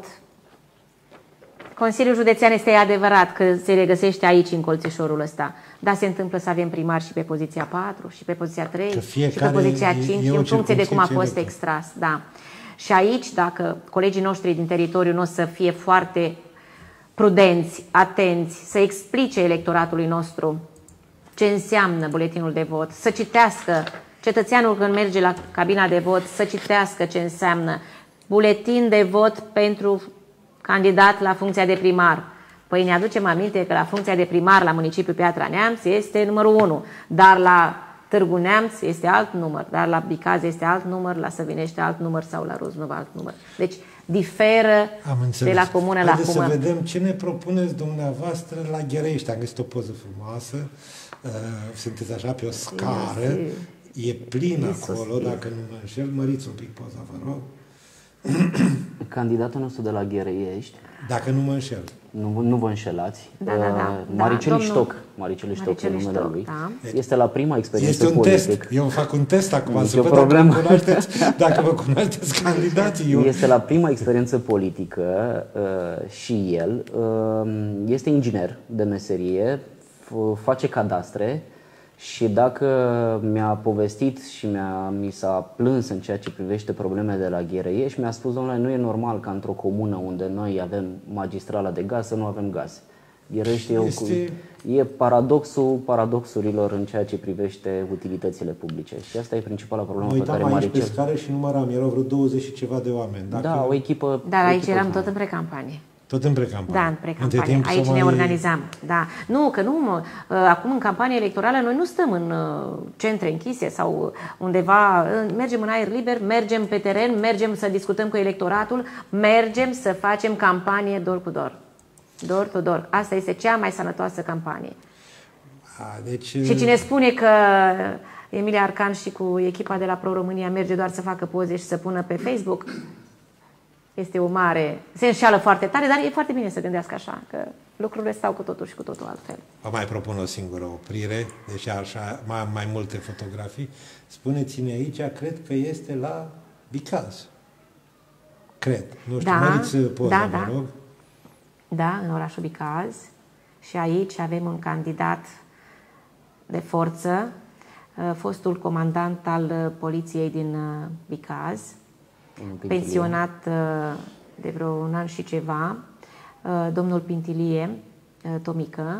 Consiliul Județean este adevărat că se regăsește aici în colțișorul ăsta, dar se întâmplă să avem primari și pe poziția 4, și pe poziția 3, și pe poziția 5, în funcție de cum a fost extras. Da. Și aici, dacă colegii noștri din teritoriu nu o să fie foarte prudenți, atenți, să explice electoratului nostru ce înseamnă buletinul de vot, să citească, cetățeanul când merge la cabina de vot, să citească ce înseamnă buletin de vot pentru candidat la funcția de primar. Păi ne aducem aminte că la funcția de primar la municipiul Piatra Neamț este numărul 1, dar la Târgu Neamț este alt număr, dar la Bicaz este alt număr, la Săvinește alt număr sau la Ruznov alt număr. Deci diferă de la comună la comună. Să vedem ce ne propuneți dumneavoastră la Gherești. Am găsit o poză frumoasă. Sunteți așa pe o scară. E plin acolo, dacă nu mă înșel. Măriți un pic poza, vă rog. Candidatul nostru de la Ghereiești, dacă nu mă înșel. Nu vă înșelați. Maricel Ștoc. Maricel Ștoc e numele lui. Este la prima experiență politică. Este un test. Eu fac un test acum să văd dacă vă cunoașteți candidații. Este la prima experiență politică și el este inginer de meserie, face cadastre. Și dacă mi-a povestit și mi s-a plâns în ceea ce privește problemele de la Ghereiești, mi-a spus: domnule, nu e normal ca într-o comună unde noi avem magistrala de gaz să nu avem gaz. Ghereiești e paradoxul paradoxurilor în ceea ce privește utilitățile publice. Și asta e principala problemă pe care Maricel... Mă uitam aici pe scară și număram, erau vreo 20 și ceva de oameni. Da, o echipă... Dar aici eram tot în precampanie. Tot în precampanie. Da, în precampanie. Aici ne organizam. Da. Nu, că nu. Acum, în campanie electorală, noi nu stăm în centre închise sau undeva. Mergem în aer liber, mergem pe teren, mergem să discutăm cu electoratul, mergem să facem campanie door cu door. Door to door. Asta este cea mai sănătoasă campanie. Deci... Și cine spune că Emilia Arcan și cu echipa de la Pro România merge doar să facă poze și să pună pe Facebook, este o mare, se înșeală foarte tare, dar e foarte bine să gândească așa, că lucrurile stau cu totul și cu totul altfel. Vă mai propun o singură oprire, deși așa mai multe fotografii. Spuneți-ne aici, cred că este la Bicaz. Cred. Nu știu, măriți poza, da, mă rog. Da, în orașul Bicaz. Și aici avem un candidat de forță, fostul comandant al poliției din Bicaz, pensionat de vreo un an și ceva, domnul Pintilie Tomică,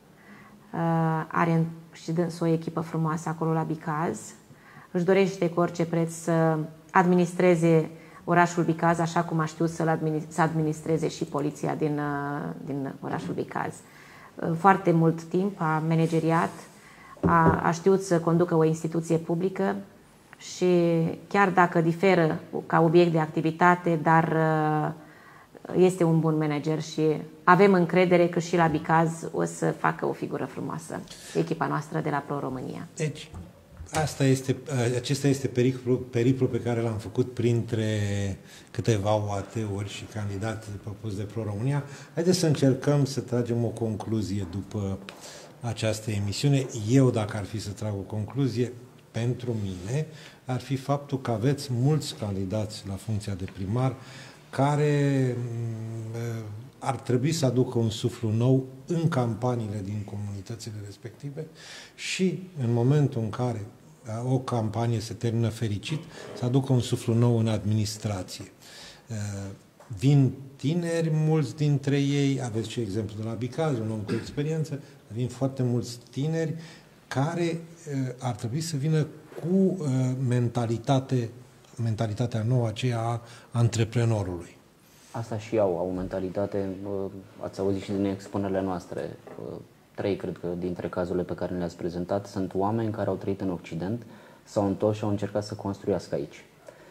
are și dânsul o echipă frumoasă acolo la Bicaz, își dorește cu orice preț să administreze orașul Bicaz așa cum a știut să administreze și poliția din orașul Bicaz. Foarte mult timp a manageriat, a știut să conducă o instituție publică și chiar dacă diferă ca obiect de activitate, dar este un bun manager și avem încredere că și la Bicaz o să facă o figură frumoasă echipa noastră de la Pro România. Deci, acesta este periplul pe care l-am făcut printre câteva OAT-uri și candidați propuși de Pro România. Haideți să încercăm să tragem o concluzie după această emisiune. Eu, dacă ar fi să trag o concluzie, pentru mine, ar fi faptul că aveți mulți candidați la funcția de primar care ar trebui să aducă un suflu nou în campaniile din comunitățile respective și în momentul în care o campanie se termină fericit, să aducă un suflu nou în administrație. Vin tineri, mulți dintre ei, aveți și exemplu de la Bicaz, un om cu experiență, vin foarte mulți tineri care ar trebui să vină cu mentalitatea nouă, aceea a antreprenorului. Asta și au o mentalitate, ați auzit și din expunerile noastre, 3, cred că, dintre cazurile pe care le-ați prezentat, sunt oameni care au trăit în Occident, s-au întors și au încercat să construiască aici.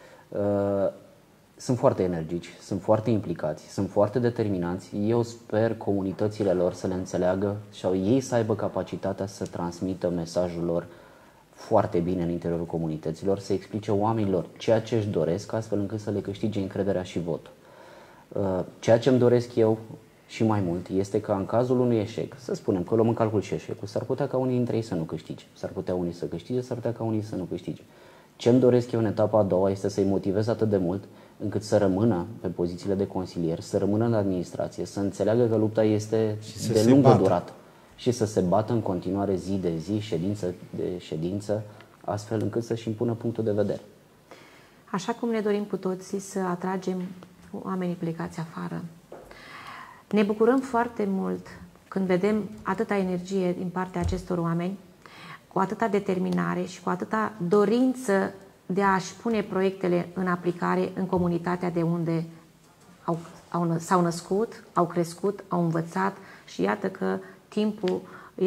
Sunt foarte energici, sunt foarte implicați, sunt foarte determinați. Eu sper comunitățile lor să le înțeleagă și ei să aibă capacitatea să transmită mesajul lor foarte bine în interiorul comunităților, să explice oamenilor ceea ce își doresc, astfel încât să le câștige încrederea și votul. Ceea ce îmi doresc eu și mai mult este că în cazul unui eșec, să spunem că luăm în calcul și eșecul, s-ar putea ca unii dintre ei să nu câștige, s-ar putea unii să câștige, s-ar putea ca unii să nu câștige. Ce îmi doresc eu în etapa a doua este să-i motivez atât de mult încât să rămână pe pozițiile de consilier, să rămână în administrație, să înțeleagă că lupta este de lungă durată și să se bată în continuare zi de zi, ședință de ședință, astfel încât să-și impună punctul de vedere. Așa cum ne dorim cu toții să atragem oamenii plecați afară. Ne bucurăm foarte mult când vedem atâta energie din partea acestor oameni, cu atâta determinare și cu atâta dorință de a-și pune proiectele în aplicare în comunitatea de unde s-au născut, au crescut, au învățat și iată că timpul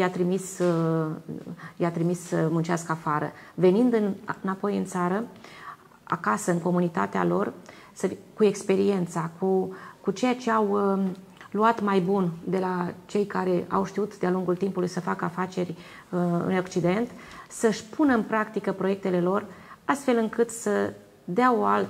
i-a trimis să muncească afară. Venind înapoi în țară, acasă, în comunitatea lor, cu experiența, cu ceea ce au luat mai bun de la cei care au știut de-a lungul timpului să facă afaceri în Occident, să-și pună în practică proiectele lor, astfel încât să dea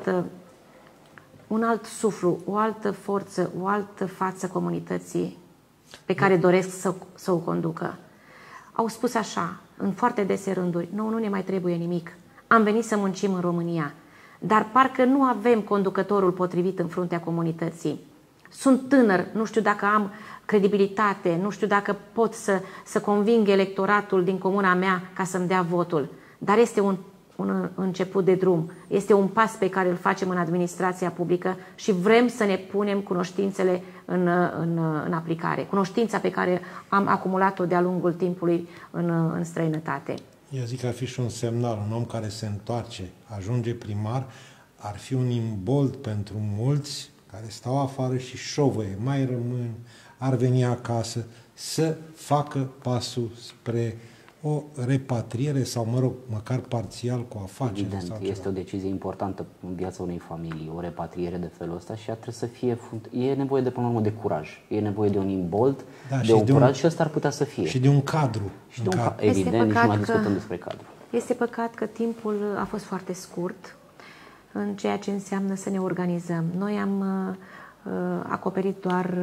un alt suflu, o altă forță, o altă față comunității pe care doresc să o conducă. Au spus așa, în foarte dese rânduri, nu ne mai trebuie nimic. Am venit să muncim în România, dar parcă nu avem conducătorul potrivit în fruntea comunității. Sunt tânăr, nu știu dacă am credibilitate, nu știu dacă pot să conving electoratul din comuna mea ca să-mi dea votul, dar este un început de drum. Este un pas pe care îl facem în administrația publică și vrem să ne punem cunoștințele în aplicare. Cunoștința pe care am acumulat-o de-a lungul timpului în străinătate. Eu zic că ar fi și un semnal, un om care se întoarce, ajunge primar, ar fi un imbold pentru mulți care stau afară și șovăie, mai rămân, ar veni acasă, să facă pasul spre o repatriere sau, mă rog, măcar parțial cu afacere. Evident, sau este o decizie importantă în viața unei familii, o repatriere de felul ăsta și trebuie să fie, e nevoie de, până la urmă, de curaj, e nevoie de un imbold, de un curaj și ăsta ar putea să fie. Și de un cadru. Evident, nici nu mai discutăm despre cadru. Este păcat că timpul a fost foarte scurt. în ceea ce înseamnă să ne organizăm. Noi am acoperit doar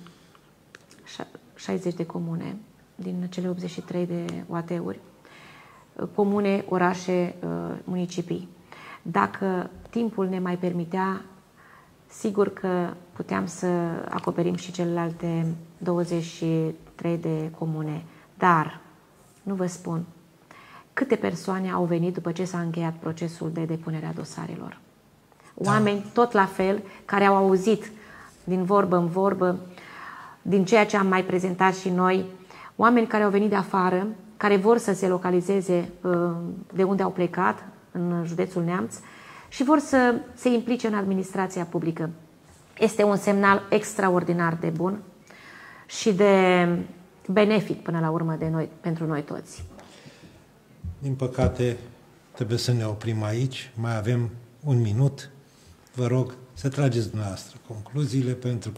60 de comune din cele 83 de OAT-uri, comune, orașe, municipii. Dacă timpul ne mai permitea, sigur că puteam să acoperim și celelalte 23 de comune. Dar, nu vă spun, câte persoane au venit după ce s-a încheiat procesul de depunere a dosarelor. Oameni tot la fel, care au auzit din vorbă în vorbă, din ceea ce am mai prezentat și noi, oameni care au venit de afară, care vor să se localizeze de unde au plecat, în județul Neamț, și vor să se implice în administrația publică. Este un semnal extraordinar de bun și de benefic până la urmă pentru noi toți. Din păcate, trebuie să ne oprim aici. Mai avem un minut. Vă rog să trageți dumneavoastră concluziile, pentru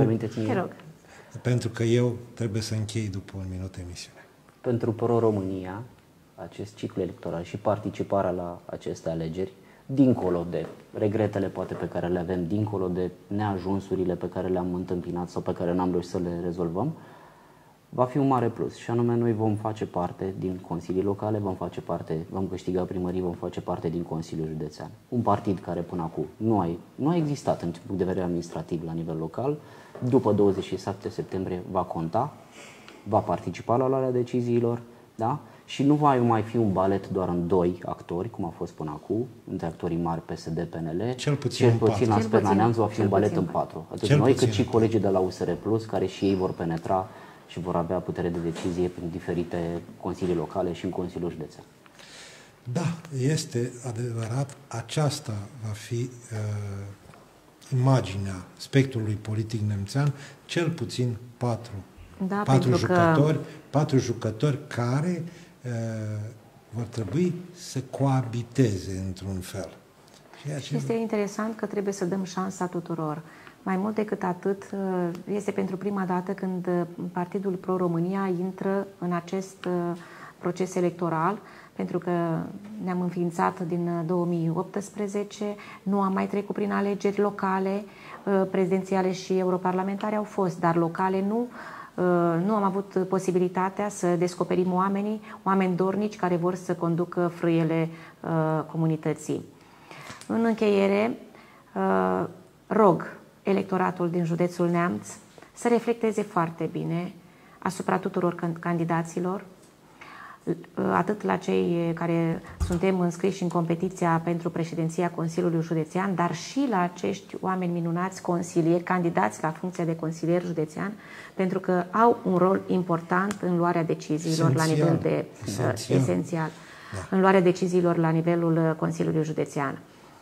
că eu trebuie să închei după un minut emisiune. Pentru Pro-România, acest ciclu electoral și participarea la aceste alegeri, dincolo de regretele poate pe care le avem, dincolo de neajunsurile pe care le-am întâmpinat sau pe care n-am reușit să le rezolvăm, va fi un mare plus, și anume noi vom face parte din consilii locale, vom câștiga primării, vom face parte din Consiliul Județean. Un partid care până acum nu a existat în punct de vedere administrativ la nivel local, după 27 septembrie va conta, va participa la luarea deciziilor, da? Și nu va mai fi un balet doar în 2 actori, cum a fost până acum, între actorii mari PSD, PNL, cel puțin Asperna Neamț va fi un balet în 4. Atât noi cât și colegii de la USR Plus, care și ei vor penetra și vor avea putere de decizie prin diferite consilii locale și în Consiliul Județean. Da, este adevărat, aceasta va fi imaginea spectrului politic nemțean, cel puțin 4 jucători care vor trebui să coabiteze într-un fel. Și este interesant că trebuie să dăm șansa tuturor. Mai mult decât atât, este pentru prima dată când Partidul Pro-România intră în acest proces electoral, pentru că ne-am înființat din 2018, nu am mai trecut prin alegeri locale, prezidențiale și europarlamentare au fost, dar locale nu. Nu am avut posibilitatea să descoperim oameni dornici care vor să conducă frâiele comunității. În încheiere, rog electoratul din județul Neamț să reflecteze foarte bine asupra tuturor candidaților, atât la cei care suntem înscriși în competiția pentru președinția Consiliului Județean, dar și la acești oameni minunați, consilieri, candidați la funcția de consilier județean, pentru că au un rol important în luarea deciziilor la nivel de esențial, în luarea deciziilor la nivelul Consiliului Județean.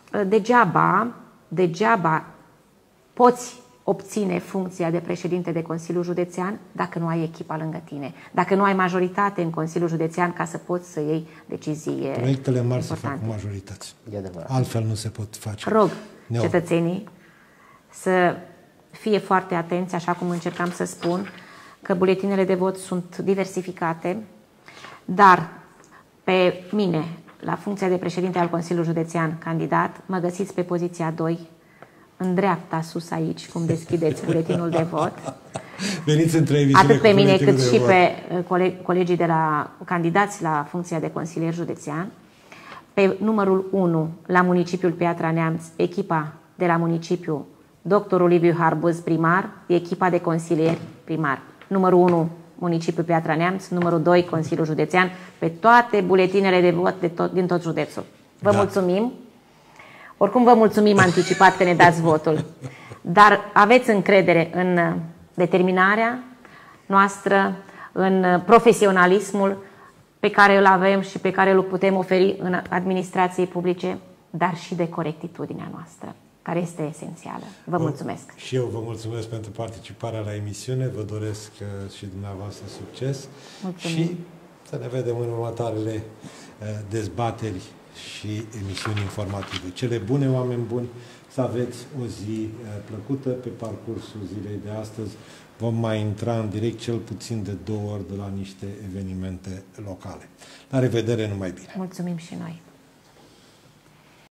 Degeaba poți obține funcția de președinte de Consiliul Județean dacă nu ai echipa lângă tine, dacă nu ai majoritate în Consiliul Județean ca să poți să iei decizie. Proiectele mari importante. se fac cu majorități. Altfel nu se pot face. Rog cetățenii să fie foarte atenți, așa cum încercam să spun, că buletinele de vot sunt diversificate, dar pe mine, la funcția de președinte al Consiliului Județean candidat, mă găsiți pe poziția 2, în dreapta, sus aici, cum deschideți buletinul de vot. Veniți între atât pe mine cât și pe colegii de la candidați la funcția de consilier județean. Pe numărul 1, la municipiul Piatra Neamț, echipa de la municipiu, doctorul Liviu Harbuz, primar, echipa de consilieri primar. Numărul 1, municipiul Piatra Neamț, numărul 2, Consiliul Județean, pe toate buletinele de vot din tot județul. Vă mulțumim! Oricum vă mulțumim anticipat că ne dați votul, dar aveți încredere în determinarea noastră, în profesionalismul pe care îl avem și pe care îl putem oferi în administrației publice, dar și de corectitudinea noastră, care este esențială. Vă mulțumesc! Și eu vă mulțumesc pentru participarea la emisiune, vă doresc și dumneavoastră succes. Mulțumim. Și să ne vedem în următoarele dezbateri și emisiuni informative. Cele bune, oameni buni, să aveți o zi plăcută. Pe parcursul zilei de astăzi vom mai intra în direct cel puțin de 2 ori de la niște evenimente locale. La revedere, numai bine! Mulțumim și noi!